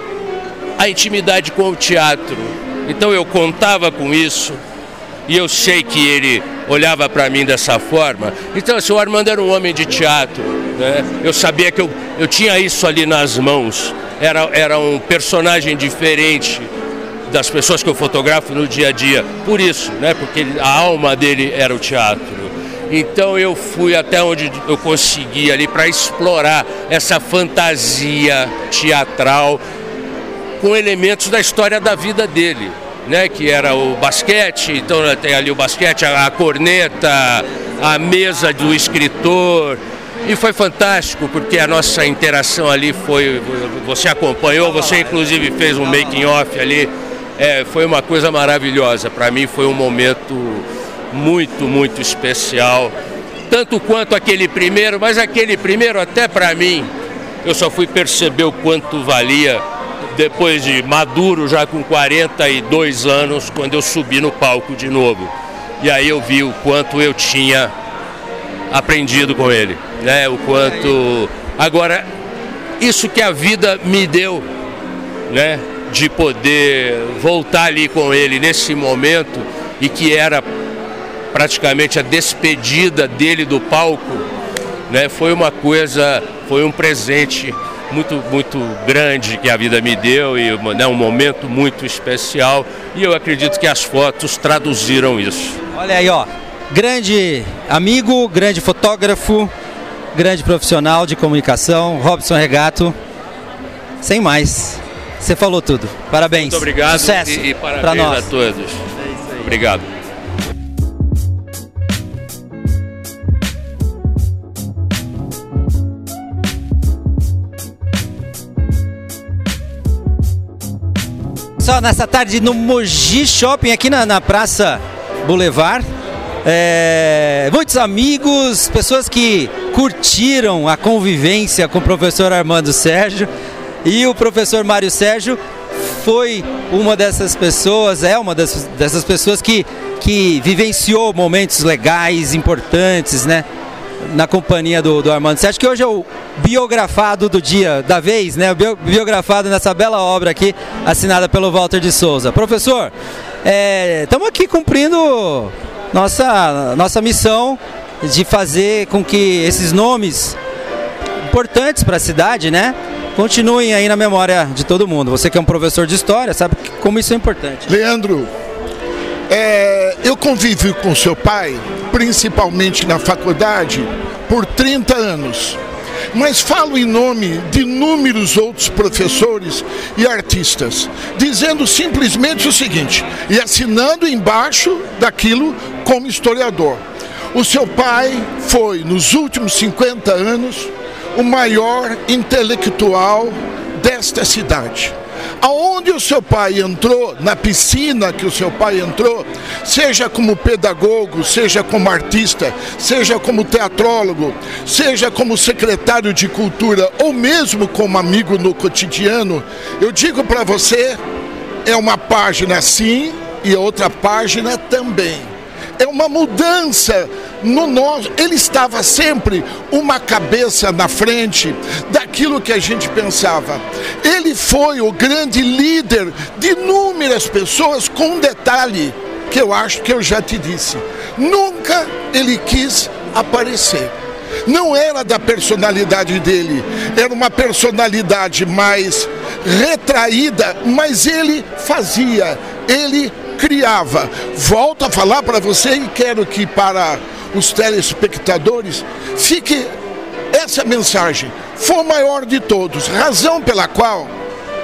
a intimidade com o teatro. Então eu contava com isso e eu sei que ele olhava para mim dessa forma. Então, assim, o Armando era um homem de teatro, né? Eu sabia que eu tinha isso ali nas mãos. Era um personagem diferente das pessoas que eu fotografo no dia a dia. Por isso, né? Porque a alma dele era o teatro. Então eu fui até onde eu consegui ali para explorar essa fantasia teatral com elementos da história da vida dele, né? Que era o basquete, então tem ali o basquete, a corneta, a mesa do escritor. E foi fantástico, porque a nossa interação ali você acompanhou, você inclusive fez um making off ali, foi uma coisa maravilhosa. Para mim foi um momento muito, muito especial, tanto quanto aquele primeiro, mas aquele primeiro até para mim, eu só fui perceber o quanto valia depois de maduro, já com 42 anos, quando eu subi no palco de novo. E aí eu vi o quanto eu tinha aprendido com ele, né? O quanto... Agora, isso que a vida me deu, né? De poder voltar ali com ele nesse momento, e que era praticamente a despedida dele do palco, né? Foi uma coisa, foi um presente muito, muito grande que a vida me deu, e né, um momento muito especial, e eu acredito que as fotos traduziram isso. Olha aí, ó. Grande amigo, grande fotógrafo, grande profissional de comunicação, Robson Regato. Sem mais, você falou tudo. Parabéns. Muito obrigado. Sucesso e parabéns nós. A todos. Obrigado. Só nessa tarde no Mogi Shopping, aqui na Praça Boulevard. Muitos amigos, pessoas que curtiram a convivência com o professor Armando Sérgio, e o professor Mário Sérgio foi uma dessas pessoas, dessas pessoas que vivenciou momentos legais, importantes, né, na companhia do Armando Sérgio, que hoje é o biografado do dia, da vez, né, biografado nessa bela obra aqui, assinada pelo Walter de Souza. Professor, estamos aqui cumprindo nossa missão de fazer com que esses nomes importantes para a cidade, né, continuem aí na memória de todo mundo. Você que é um professor de história, sabe como isso é importante. Leandro, eu convivo com seu pai, principalmente na faculdade, por 30 anos. Mas falo em nome de inúmeros outros professores e artistas, dizendo simplesmente o seguinte, e assinando embaixo daquilo como historiador. O seu pai foi, nos últimos 50 anos, o maior intelectual desta cidade. Aonde o seu pai entrou, na piscina que o seu pai entrou, seja como pedagogo, seja como artista, seja como teatrólogo, seja como secretário de cultura, ou mesmo como amigo no cotidiano, eu digo para você, é uma página sim e outra página também. É uma mudança no nosso. Ele estava sempre uma cabeça na frente daquilo que a gente pensava. Ele foi o grande líder de inúmeras pessoas, com um detalhe que eu acho que eu já te disse. Nunca ele quis aparecer. Não era da personalidade dele, era uma personalidade mais retraída, mas ele fazia, ele criava. Volto a falar para você e quero que para os telespectadores fique essa mensagem. Foi o maior de todos, razão pela qual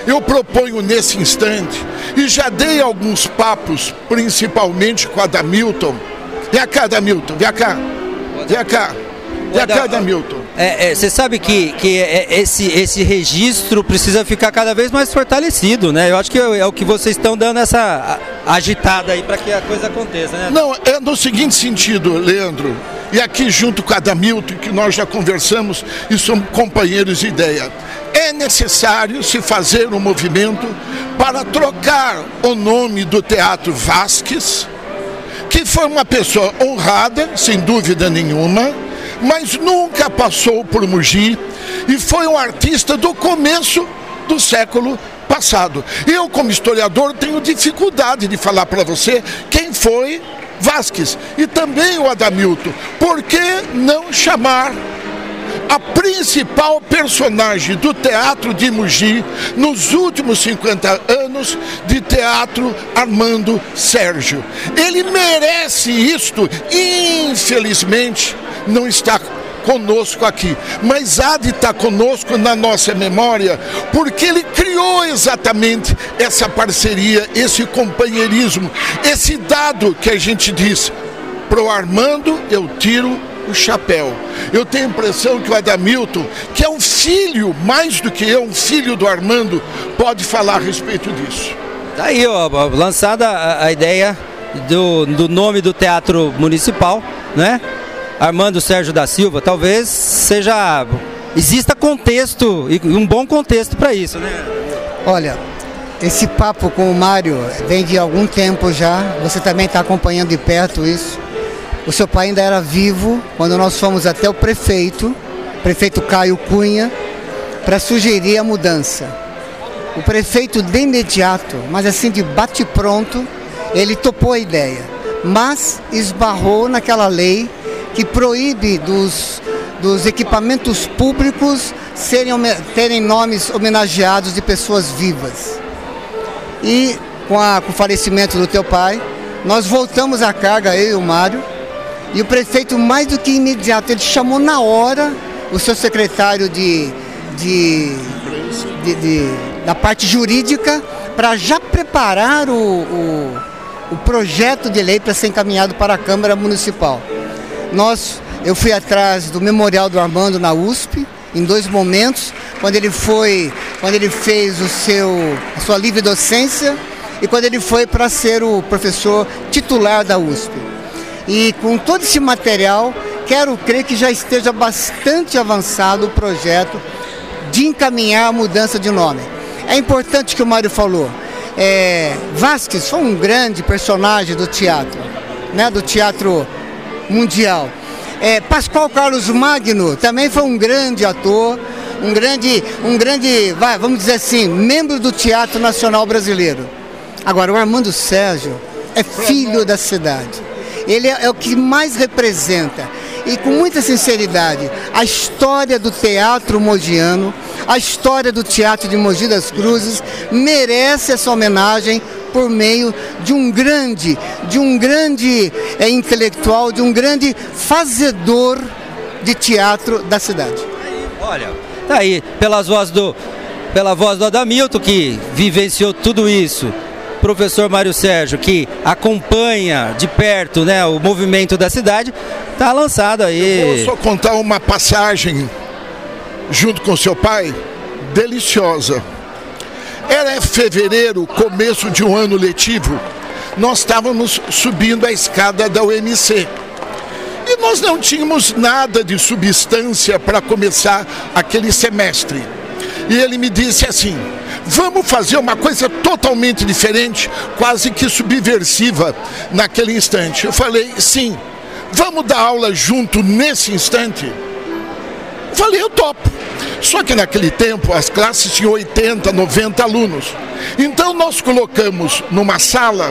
eu proponho nesse instante, e já dei alguns papos, principalmente com a Adamilton. Vem cá, Adamilton, vem cá. Vem cá. Vem cá, Adamilton. Você sabe que esse registro precisa ficar cada vez mais fortalecido, né? Eu acho que é o que vocês estão dando essa agitada aí para que a coisa aconteça, né? Não, é no seguinte sentido, Leandro, e aqui junto com a Adamilton, que nós já conversamos e somos companheiros de ideia, é necessário se fazer um movimento para trocar o nome do Teatro Vasques, que foi uma pessoa honrada, sem dúvida nenhuma, mas nunca passou por Mogi e foi um artista do começo do século passado. Eu, como historiador, tenho dificuldade de falar para você quem foi Vasques e também o Adamilton. Por que não chamar a principal personagem do teatro de Mogi nos últimos 50 anos de teatro, Armando Sérgio? Ele merece isto, infelizmente não está conosco aqui, mas há de estar conosco na nossa memória, porque ele criou exatamente essa parceria, esse companheirismo, esse dado que a gente diz, pro Armando eu tiro o chapéu. Eu tenho a impressão que o Adamilton, que é um filho, mais do que eu, um filho do Armando, pode falar a respeito disso. Tá aí, ó, lançada a ideia do nome do Teatro Municipal, né? Armando Sérgio da Silva, talvez exista contexto, e um bom contexto para isso, né? Olha, esse papo com o Mário vem de algum tempo já, você também está acompanhando de perto isso. O seu pai ainda era vivo quando nós fomos até o prefeito Caio Cunha, para sugerir a mudança. O prefeito de imediato, mas assim de bate-pronto, ele topou a ideia, mas esbarrou naquela lei que proíbe dos equipamentos públicos terem nomes homenageados de pessoas vivas. E com o falecimento do teu pai, nós voltamos à carga, eu e o Mário, e o prefeito, mais do que imediato, ele chamou na hora o seu secretário da parte jurídica para já preparar o projeto de lei para ser encaminhado para a Câmara Municipal. Eu fui atrás do Memorial do Armando na USP, em 2 momentos, quando ele fez a sua livre docência e quando ele foi para ser o professor titular da USP. E com todo esse material, quero crer que já esteja bastante avançado o projeto de encaminhar a mudança de nome. É importante o que o Mário falou. Vasques foi um grande personagem do teatro, né, do teatro mundial. Pascoal Carlos Magno também foi um grande ator, um grande, vamos dizer assim, membro do Teatro Nacional Brasileiro. Agora, o Armando Sérgio é filho da cidade. Ele é o que mais representa, e com muita sinceridade, a história do teatro mogiano, a história do teatro de Mogi das Cruzes merece essa homenagem por meio de um grande intelectual, de um grande fazedor de teatro da cidade. Olha, tá aí, pela voz do Adamilton, que vivenciou tudo isso, professor Mário Sérgio, que acompanha de perto, né, o movimento da cidade, tá lançado aí. Eu vou só contar uma passagem junto com seu pai, deliciosa. Era fevereiro, começo de um ano letivo, nós estávamos subindo a escada da UMC. E nós não tínhamos nada de substância para começar aquele semestre. E ele me disse assim, vamos fazer uma coisa totalmente diferente, quase que subversiva naquele instante. Eu falei, sim, vamos dar aula junto nesse instante? Eu falei, eu topo. Só que naquele tempo as classes tinham 80, 90 alunos. Então nós colocamos numa sala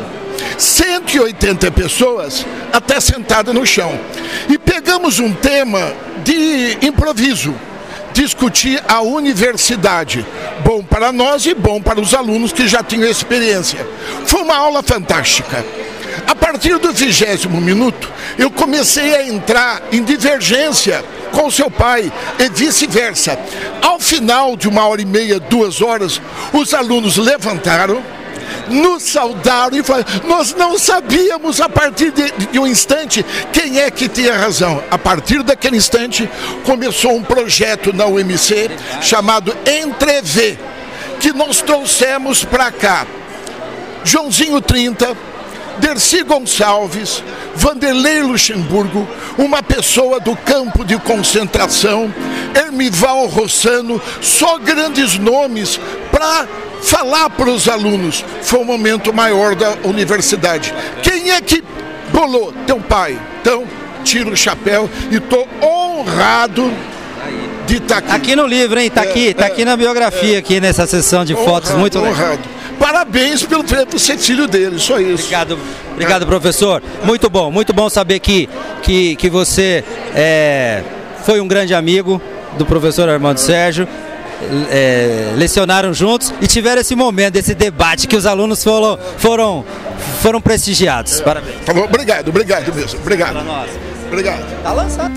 180 pessoas até sentadas no chão. E pegamos um tema de improviso. Discutir a universidade, bom para nós e bom para os alunos que já tinham experiência. Foi uma aula fantástica. A partir do 20º minuto, eu comecei a entrar em divergência com seu pai e vice-versa. Ao final de 1h30, 2 horas, os alunos levantaram, nos saudaram e falaram: nós não sabíamos a partir de um instante quem é que tinha razão. A partir daquele instante começou um projeto na UMC chamado Entrever, que nós trouxemos para cá Joãozinho 30, Dercy Gonçalves, Vanderlei Luxemburgo, uma pessoa do campo de concentração, Hermival Rossano, só grandes nomes para falar para os alunos. Foi o momento maior da universidade. Quem é que bolou? Teu pai. Então, tiro o chapéu e estou honrado de estar aqui. Aqui no livro, hein? Tá aqui na biografia, aqui nessa sessão de fotos, muito legal. Honrado. Parabéns pelo ser filho dele, só isso. Obrigado, professor. Muito bom saber que você foi um grande amigo do professor Armando Sérgio. Lecionaram juntos e tiveram esse momento, esse debate que os alunos foram prestigiados. Parabéns. Tá bom, obrigado mesmo. Obrigado. Obrigado. Tá lançado.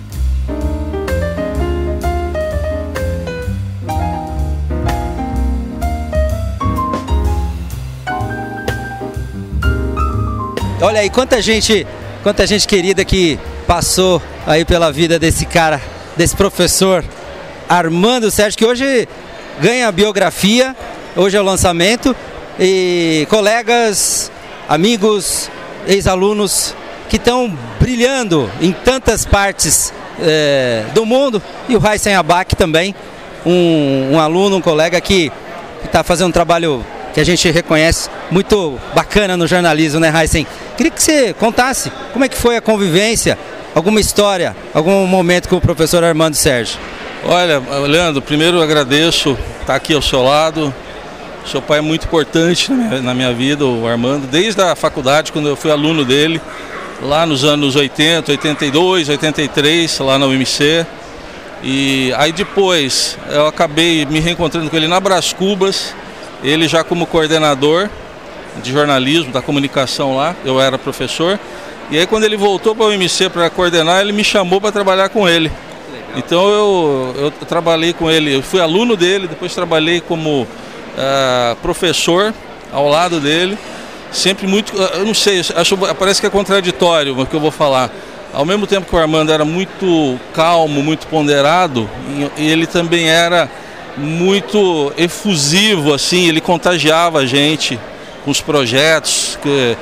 Olha aí, quanta gente querida que passou aí pela vida desse cara, desse professor Armando Sérgio, que hoje ganha a biografia, hoje é o lançamento, e colegas, amigos, ex-alunos que estão brilhando em tantas partes do mundo, e o Raíssen Abac também, um aluno, um colega que está fazendo um trabalho que a gente reconhece muito bacana no jornalismo, né, Raíssen? Queria que você contasse como é que foi a convivência, alguma história, algum momento com o professor Armando Sérgio. Olha, Leandro, primeiro eu agradeço estar aqui ao seu lado. Seu pai é muito importante na minha vida, o Armando, desde a faculdade, quando eu fui aluno dele, lá nos anos 80, 82, 83, lá na UMC. E aí depois eu acabei me reencontrando com ele na Brás Cubas, ele já como coordenador de jornalismo, da comunicação lá, eu era professor. E aí quando ele voltou para o UMC para coordenar, ele me chamou para trabalhar com ele. Então eu trabalhei com ele, eu fui aluno dele, depois trabalhei como professor ao lado dele. Sempre muito, eu não sei, parece que é contraditório o que eu vou falar. Ao mesmo tempo que o Armando era muito calmo, muito ponderado, e ele também era muito efusivo, assim, ele contagiava a gente com os projetos,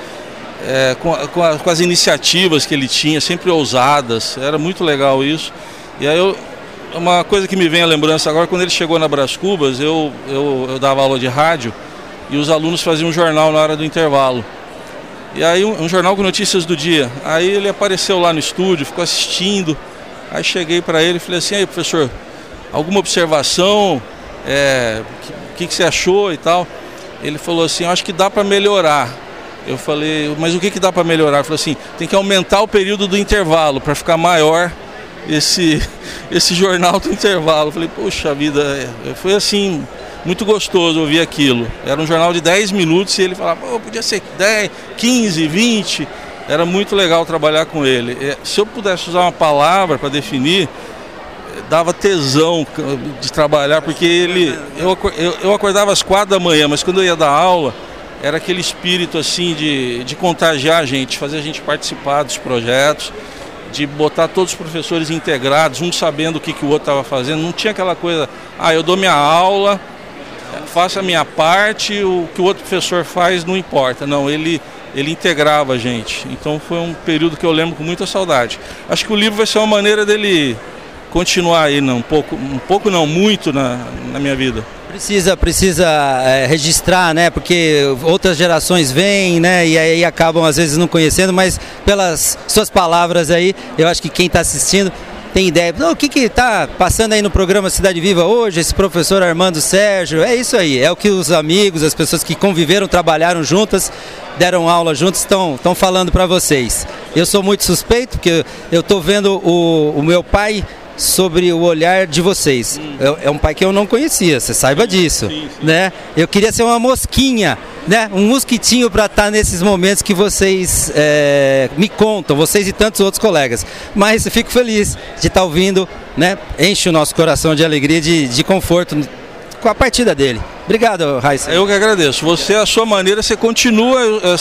com as iniciativas que ele tinha, sempre ousadas, era muito legal isso. E aí uma coisa que me vem à lembrança agora, quando ele chegou na Brás Cubas, eu dava aula de rádio e os alunos faziam um jornal na hora do intervalo. E aí um jornal com notícias do dia. Aí ele apareceu lá no estúdio, ficou assistindo. Aí cheguei para ele e falei assim: aí, professor, alguma observação? O que você achou e tal? Ele falou assim: eu acho que dá para melhorar. Eu falei: mas o que dá para melhorar? Ele falou assim: tem que aumentar o período do intervalo para ficar maior esse jornal do intervalo. Eu falei: poxa vida, foi assim, muito gostoso ouvir aquilo. Era um jornal de 10 minutos e ele falava: podia ser 10, 15, 20. Era muito legal trabalhar com ele. Se eu pudesse usar uma palavra para definir, dava tesão de trabalhar, porque eu acordava às 4 da manhã, mas quando eu ia dar aula, era aquele espírito assim de contagiar a gente, fazer a gente participar dos projetos, de botar todos os professores integrados, um sabendo o que o outro estava fazendo. Não tinha aquela coisa: eu dou minha aula, faço a minha parte, o que o outro professor faz não importa. Não, ele integrava a gente. Então foi um período que eu lembro com muita saudade. Acho que o livro vai ser uma maneira dele continuar aí, muito na minha vida. Precisa registrar, né? Porque outras gerações vêm, né? E aí acabam às vezes não conhecendo, mas pelas suas palavras aí, eu acho que quem está assistindo tem ideia. O que está passando aí no programa Cidade Viva hoje, esse professor Armando Sérgio? É isso aí, é o que os amigos, as pessoas que conviveram, trabalharam juntas, deram aula juntos, estão falando para vocês. Eu sou muito suspeito, porque eu estou vendo o meu pai sobre o olhar de vocês. É um pai que eu não conhecia, você saiba disso, né? Eu queria ser uma mosquinha, né? Um mosquitinho para estar nesses momentos que vocês me contam, vocês e tantos outros colegas. Mas eu fico feliz de estar ouvindo, né? Enche o nosso coração de alegria, de conforto com a partida dele. Obrigado, Raíssa. Eu que agradeço. Você, a sua maneira, você continua.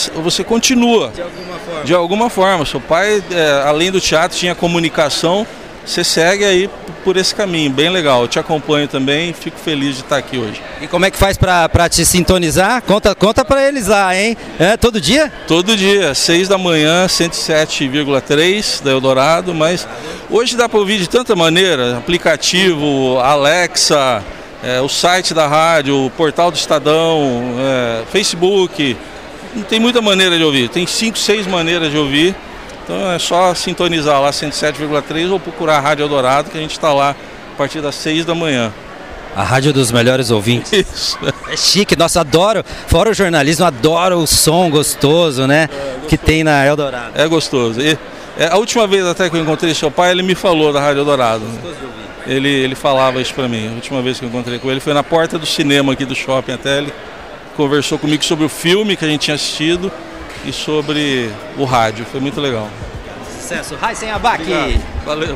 De alguma forma. Seu pai, além do teatro, tinha comunicação. Você segue aí por esse caminho, bem legal. Eu te acompanho também, fico feliz de estar aqui hoje. E como é que faz para te sintonizar? Conta para eles lá, hein? Todo dia? Todo dia, 6 da manhã, 107,3 da Eldorado, mas hoje dá para ouvir de tanta maneira, aplicativo, Alexa, o site da rádio, o portal do Estadão, Facebook, tem muita maneira de ouvir, tem 5, 6 maneiras de ouvir. Então é só sintonizar lá 107,3 ou procurar a Rádio Eldorado, que a gente está lá a partir das 6 da manhã. A rádio dos melhores ouvintes. Isso. É chique, nossa, adoro, fora o jornalismo, adoro o som gostoso, né? Que tem na Eldorado. É gostoso. E, a última vez até que eu encontrei seu pai, ele me falou da Rádio Eldorado. Ele falava isso para mim. A última vez que eu encontrei com ele foi na porta do cinema aqui do shopping, até ele conversou comigo sobre o filme que a gente tinha assistido e sobre o rádio, foi muito legal. Sucesso, Raíssa Abac. Valeu.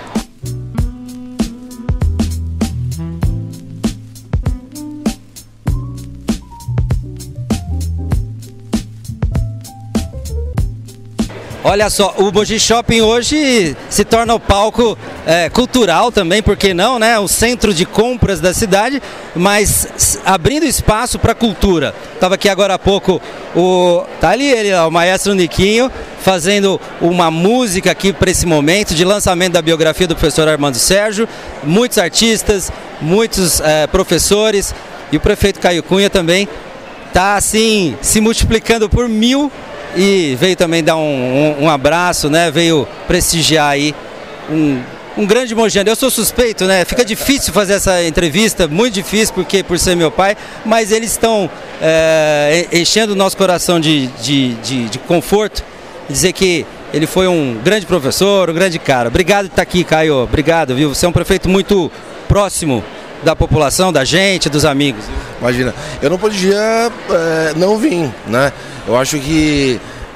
Olha só, o Mogi Shopping hoje se torna o palco cultural também, por que não, né? O centro de compras da cidade, mas abrindo espaço para a cultura. Estava aqui agora há pouco, tá ali ele, o maestro Niquinho, fazendo uma música aqui para esse momento de lançamento da biografia do professor Armando Sérgio. Muitos artistas, muitos professores, e o prefeito Caio Cunha também está assim se multiplicando por 1000. E veio também dar um abraço, né? Veio prestigiar aí um grande mogiano. Eu sou suspeito, né? Fica difícil fazer essa entrevista, muito difícil, porque por ser meu pai, mas eles estão enchendo o nosso coração de conforto, dizer que ele foi um grande professor, um grande cara. Obrigado por estar aqui, Caio. Obrigado, viu? Você é um prefeito muito próximo da população, da gente, dos amigos. Imagina, eu não podia não vir, né? Eu acho que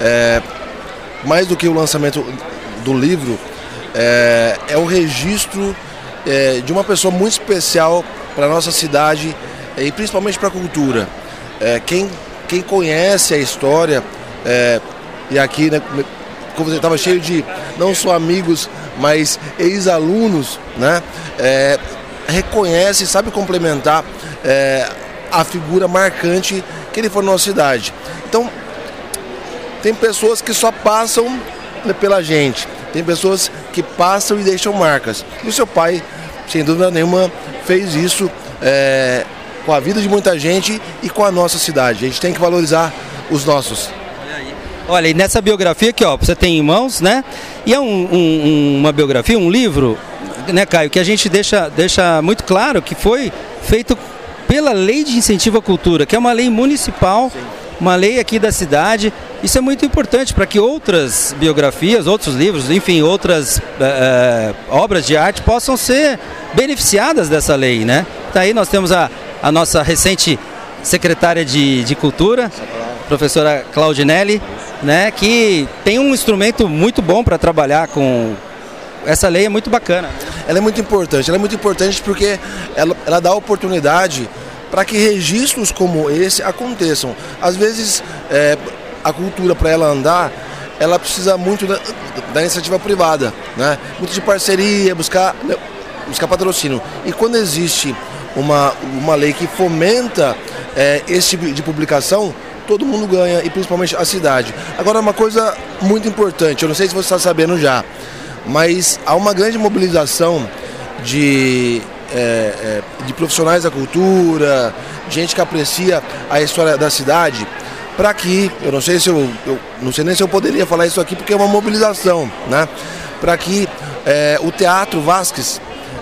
mais do que o lançamento do livro, é o registro de uma pessoa muito especial para a nossa cidade e principalmente para a cultura. Quem conhece a história, e aqui, né, como você estava cheio de não só amigos, mas ex-alunos, né? Reconhece, sabe complementar a figura marcante que ele foi na nossa cidade. Então, tem pessoas que só passam pela gente, tem pessoas que passam e deixam marcas. E o seu pai, sem dúvida nenhuma, fez isso com a vida de muita gente e com a nossa cidade. A gente tem que valorizar os nossos. Olha, e nessa biografia aqui, ó, você tem em mãos, né? E é uma biografia, um livro, né, Caio, que a gente deixa muito claro que foi feito pela Lei de Incentivo à Cultura, que é uma lei municipal, uma lei aqui da cidade. Isso é muito importante para que outras biografias, outros livros, enfim, outras obras de arte possam ser beneficiadas dessa lei, né? Daí nós temos a nossa recente secretária de Cultura, professora Claudinelli, né, que tem um instrumento muito bom para trabalhar com essa lei, é muito bacana. Ela é muito importante porque ela dá oportunidade para que registros como esse aconteçam. Às vezes a cultura, para ela andar, ela precisa muito da iniciativa privada, né? Muito de parceria, buscar patrocínio. E quando existe uma lei que fomenta esse tipo de publicação, todo mundo ganha, e principalmente a cidade. Agora, uma coisa muito importante, eu não sei se você está sabendo já, mas há uma grande mobilização de profissionais da cultura, gente que aprecia a história da cidade, para que, eu não sei nem se eu poderia falar isso aqui, porque é uma mobilização, né? Para que o Teatro Vasques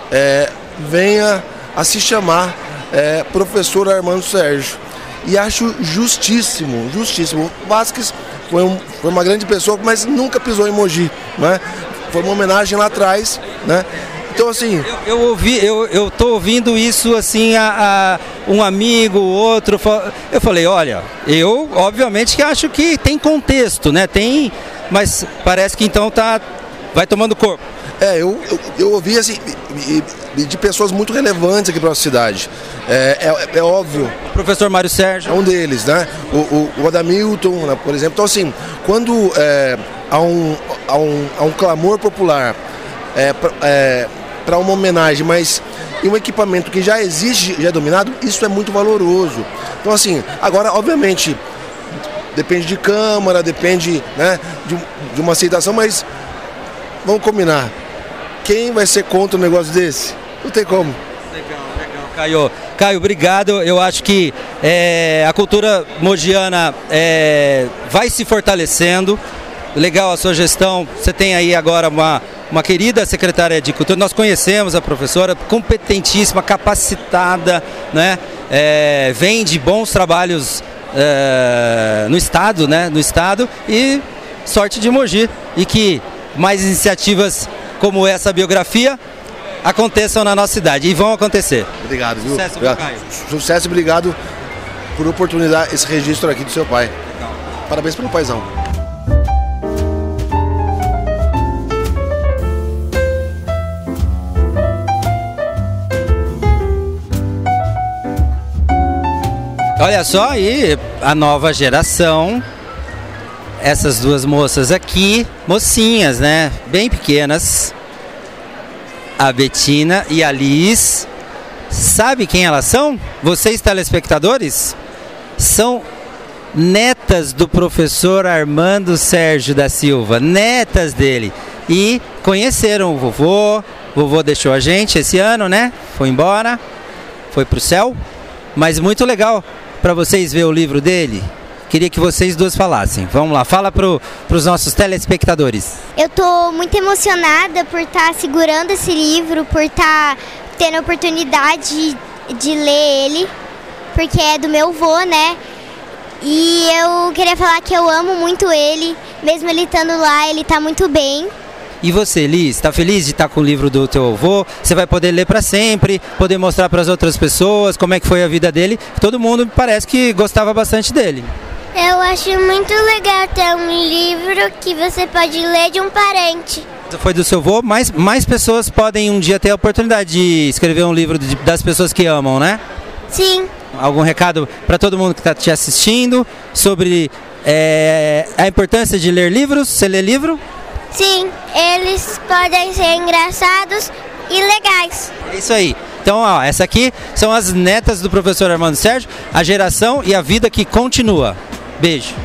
venha a se chamar Professor Armando Sérgio. E acho justíssimo. O Vasques foi uma grande pessoa, mas nunca pisou em Mogi, né? Foi uma homenagem lá atrás, né? Então, assim... Eu tô ouvindo isso, assim, a um amigo, outro... Eu falei, olha, eu, obviamente, que acho que tem contexto, né? Tem... Mas parece que, então, vai tomando corpo. Eu ouvi, assim, de pessoas muito relevantes aqui para nossa cidade. É óbvio. O professor Mário Sérgio. É um deles, né? O Adamilton, né, por exemplo. Então, assim, quando há um clamor popular para uma homenagem, mas em um equipamento que já existe, já é dominado, isso é muito valoroso. Então, assim, agora, obviamente, depende de Câmara, depende, né, de uma aceitação, mas vamos combinar. Quem vai ser contra um negócio desse? Não tem como. Legal. Caio, obrigado. Eu acho que a cultura mogiana vai se fortalecendo. Legal a sua gestão. Você tem aí agora uma querida secretária de cultura. Nós conhecemos a professora, competentíssima, capacitada, né? Vem de bons trabalhos no estado, né? No estado, e sorte de Mogi. E que mais iniciativas como essa biografia aconteçam na nossa cidade, e vão acontecer. Obrigado, viu? Sucesso, Caio. Sucesso e obrigado por oportunidade esse registro aqui do seu pai. Legal. Parabéns pelo paizão. Olha só aí, a nova geração, essas duas moças aqui, mocinhas, né? Bem pequenas. A Betina e a Liz. Sabe quem elas são? Vocês, telespectadores? São netas do professor Armando Sérgio da Silva, netas dele. E conheceram o vovô. O vovô deixou a gente esse ano, né? Foi embora, foi pro céu. Mas muito legal para vocês ver o livro dele. Queria que vocês duas falassem. Vamos lá, fala para os nossos telespectadores. Eu tô muito emocionada por estar segurando esse livro, por estar tendo a oportunidade de ler ele, porque é do meu avô, né? E eu queria falar que eu amo muito ele, mesmo ele estando lá, ele tá muito bem. E você, Liz, está feliz de estar com o livro do teu avô? Você vai poder ler para sempre, poder mostrar para as outras pessoas como é que foi a vida dele. Todo mundo parece que gostava bastante dele. Eu acho muito legal ter um livro que você pode ler de um parente. Foi do seu avô, mas mais pessoas podem um dia ter a oportunidade de escrever um livro das pessoas que amam, né? Sim. Algum recado para todo mundo que está te assistindo sobre a importância de ler livros? Você lê livro? Sim, eles podem ser engraçados e legais. É isso aí. Então, ó, essa aqui são as netas do professor Armando Sérgio, a geração e a vida que continua. Beijo.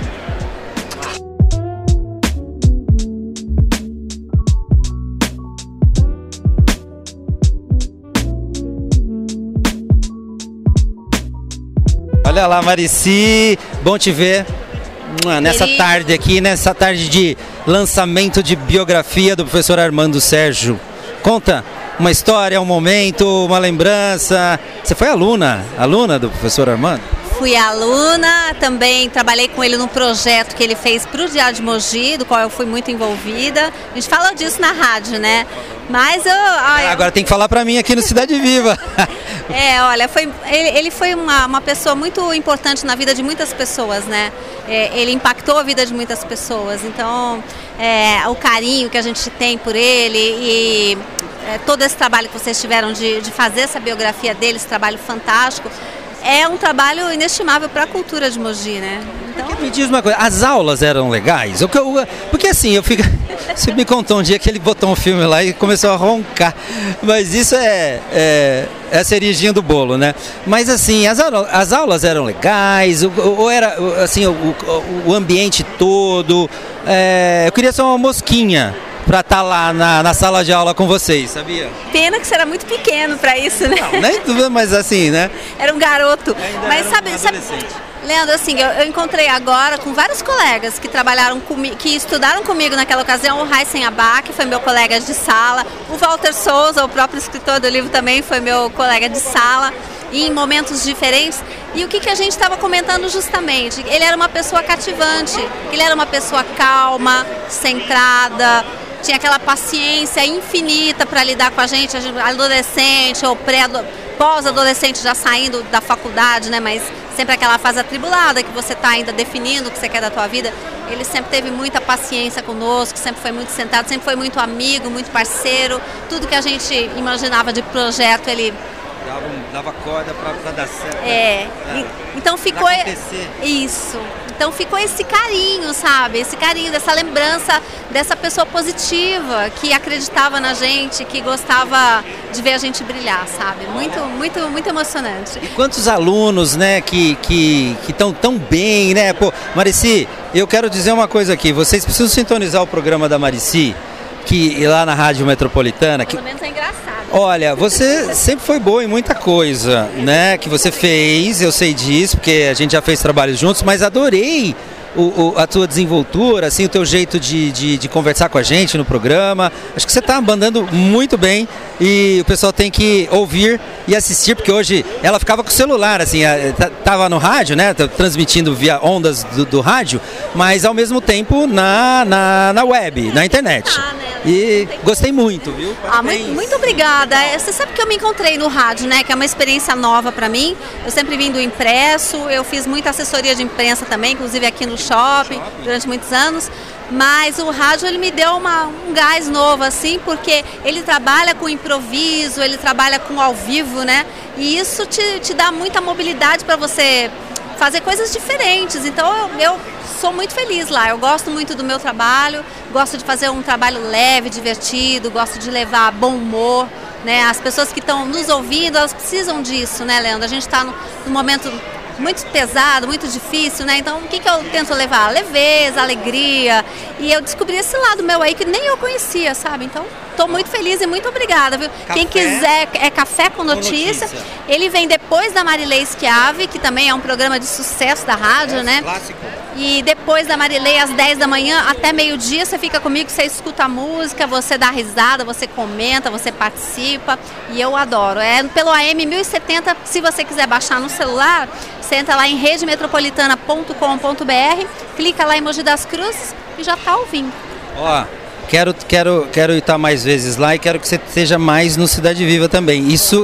Olha lá, Marici, bom te ver nessa tarde aqui, nessa tarde de lançamento de biografia do professor Armando Sérgio. Conta uma história, um momento, uma lembrança. Você foi aluna do professor Armando? Fui aluna, também trabalhei com ele num projeto que ele fez para o Diário de Mogi, do qual eu fui muito envolvida. A gente falou disso na rádio, né? Mas agora tem que falar para mim aqui no Cidade Viva. Olha, ele foi uma pessoa muito importante na vida de muitas pessoas, né? Ele impactou a vida de muitas pessoas. Então, o carinho que a gente tem por ele e todo esse trabalho que vocês tiveram de fazer essa biografia dele, esse trabalho fantástico, é um trabalho inestimável para a cultura de Mogi, né? Então... Me diz uma coisa, as aulas eram legais? Porque assim, você me contou um dia que ele botou um filme lá e começou a roncar, mas isso é a cerejinha do bolo, né? Mas assim, as aulas eram legais, ou era assim, o ambiente todo, eu queria só uma mosquinha para estar lá na sala de aula com vocês, sabia? Pena que você era muito pequeno para isso, né? Não, nem tudo, mas assim, né? Era um garoto. Mas sabe, Leandro, assim, eu encontrei agora com vários colegas que trabalharam comigo, que estudaram comigo naquela ocasião. O Heisen Abá, que foi meu colega de sala. O Walter Souza, o próprio escritor do livro, também foi meu colega de sala. E em momentos diferentes. E o que a gente estava comentando justamente? Ele era uma pessoa cativante, ele era uma pessoa calma, centrada, tinha aquela paciência infinita para lidar com a gente adolescente ou pós-adolescente já saindo da faculdade, né? Mas sempre aquela fase atribulada que você está ainda definindo o que você quer da tua vida. Ele sempre teve muita paciência conosco, sempre foi muito sentado, sempre foi muito amigo, muito parceiro. Tudo que a gente imaginava de projeto, ele dava corda para dar certo. Então ficou isso. Então ficou esse carinho, sabe? Esse carinho, dessa lembrança dessa pessoa positiva que acreditava na gente, que gostava de ver a gente brilhar, sabe? Muito, muito, muito emocionante. E quantos alunos, né, que estão tão bem, né? Pô, Marici, eu quero dizer uma coisa aqui. Vocês precisam sintonizar o programa da Marici, que lá na Rádio Metropolitana. Pelo menos é engraçado. Olha, você sempre foi boa em muita coisa, né, que você fez, eu sei disso, porque a gente já fez trabalhos juntos, mas adorei a tua desenvoltura, assim, o teu jeito de conversar com a gente no programa. Acho que você está mandando muito bem e o pessoal tem que ouvir e assistir, porque hoje ela ficava com o celular, assim, estava no rádio, né, transmitindo via ondas do rádio, mas ao mesmo tempo na web, na internet. E gostei muito, viu? Muito obrigada. Você sabe que eu me encontrei no rádio, né? Que é uma experiência nova para mim. Eu sempre vim do impresso, eu fiz muita assessoria de imprensa também, inclusive aqui no shopping, durante muitos anos. Mas o rádio, ele me deu um gás novo, assim, porque ele trabalha com improviso, ele trabalha com ao vivo, né? E isso te dá muita mobilidade para você fazer coisas diferentes. Então eu sou muito feliz lá, eu gosto muito do meu trabalho, gosto de fazer um trabalho leve, divertido, gosto de levar bom humor, né? As pessoas que estão nos ouvindo, elas precisam disso, né, Leandro? A gente está num momento muito pesado, muito difícil, né? Então, o que eu tento levar? Leveza, alegria. E eu descobri esse lado meu aí que nem eu conhecia, sabe? Então, estou muito feliz e muito obrigada, viu? Quem quiser, é Café com Notícia. Ele vem depois da Marilei Schiavi, que também é um programa de sucesso da rádio, né? Clássico. E depois da Marilei, às 10 da manhã, até meio-dia, você fica comigo, você escuta a música, você dá risada, você comenta, você participa. E eu adoro. É pelo AM 1070, se você quiser baixar no celular, você entra lá em redemetropolitana.com.br, clica lá em Mogi das Cruzes e já está ouvindo. Ó, quero estar mais vezes lá e quero que você esteja mais no Cidade Viva também. Isso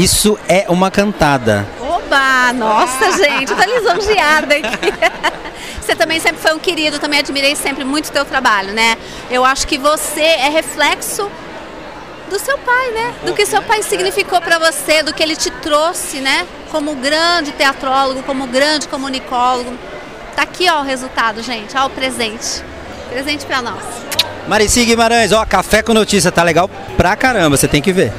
é uma cantada. Oba! Nossa, gente, eu tô lisonjeada aqui. Você também sempre foi um querido, também admirei sempre muito o teu trabalho, né? Eu acho que você é reflexo do seu pai, né? Do que seu pai significou para você, do que ele te trouxe, né? Como grande teatrólogo, como grande comunicólogo. Tá aqui, ó, o resultado, gente. Ó, o presente. Presente para nós. Marici Guimarães, ó, Café com Notícia, tá legal pra caramba, você tem que ver.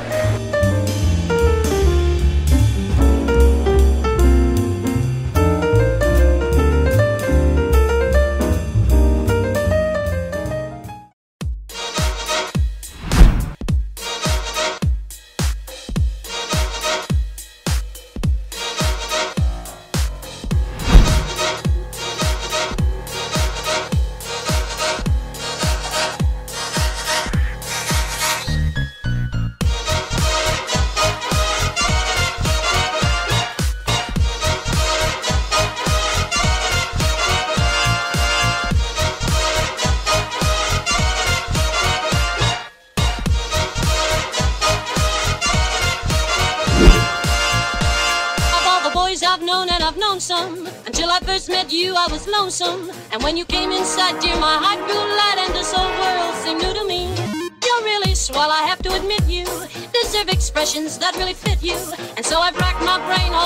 Until I first met you, I was lonesome. And when you came inside, dear, my heart grew light and this whole world seemed new to me. You're really swell, I have to admit you deserve expressions that really fit you. And so I've racked my brain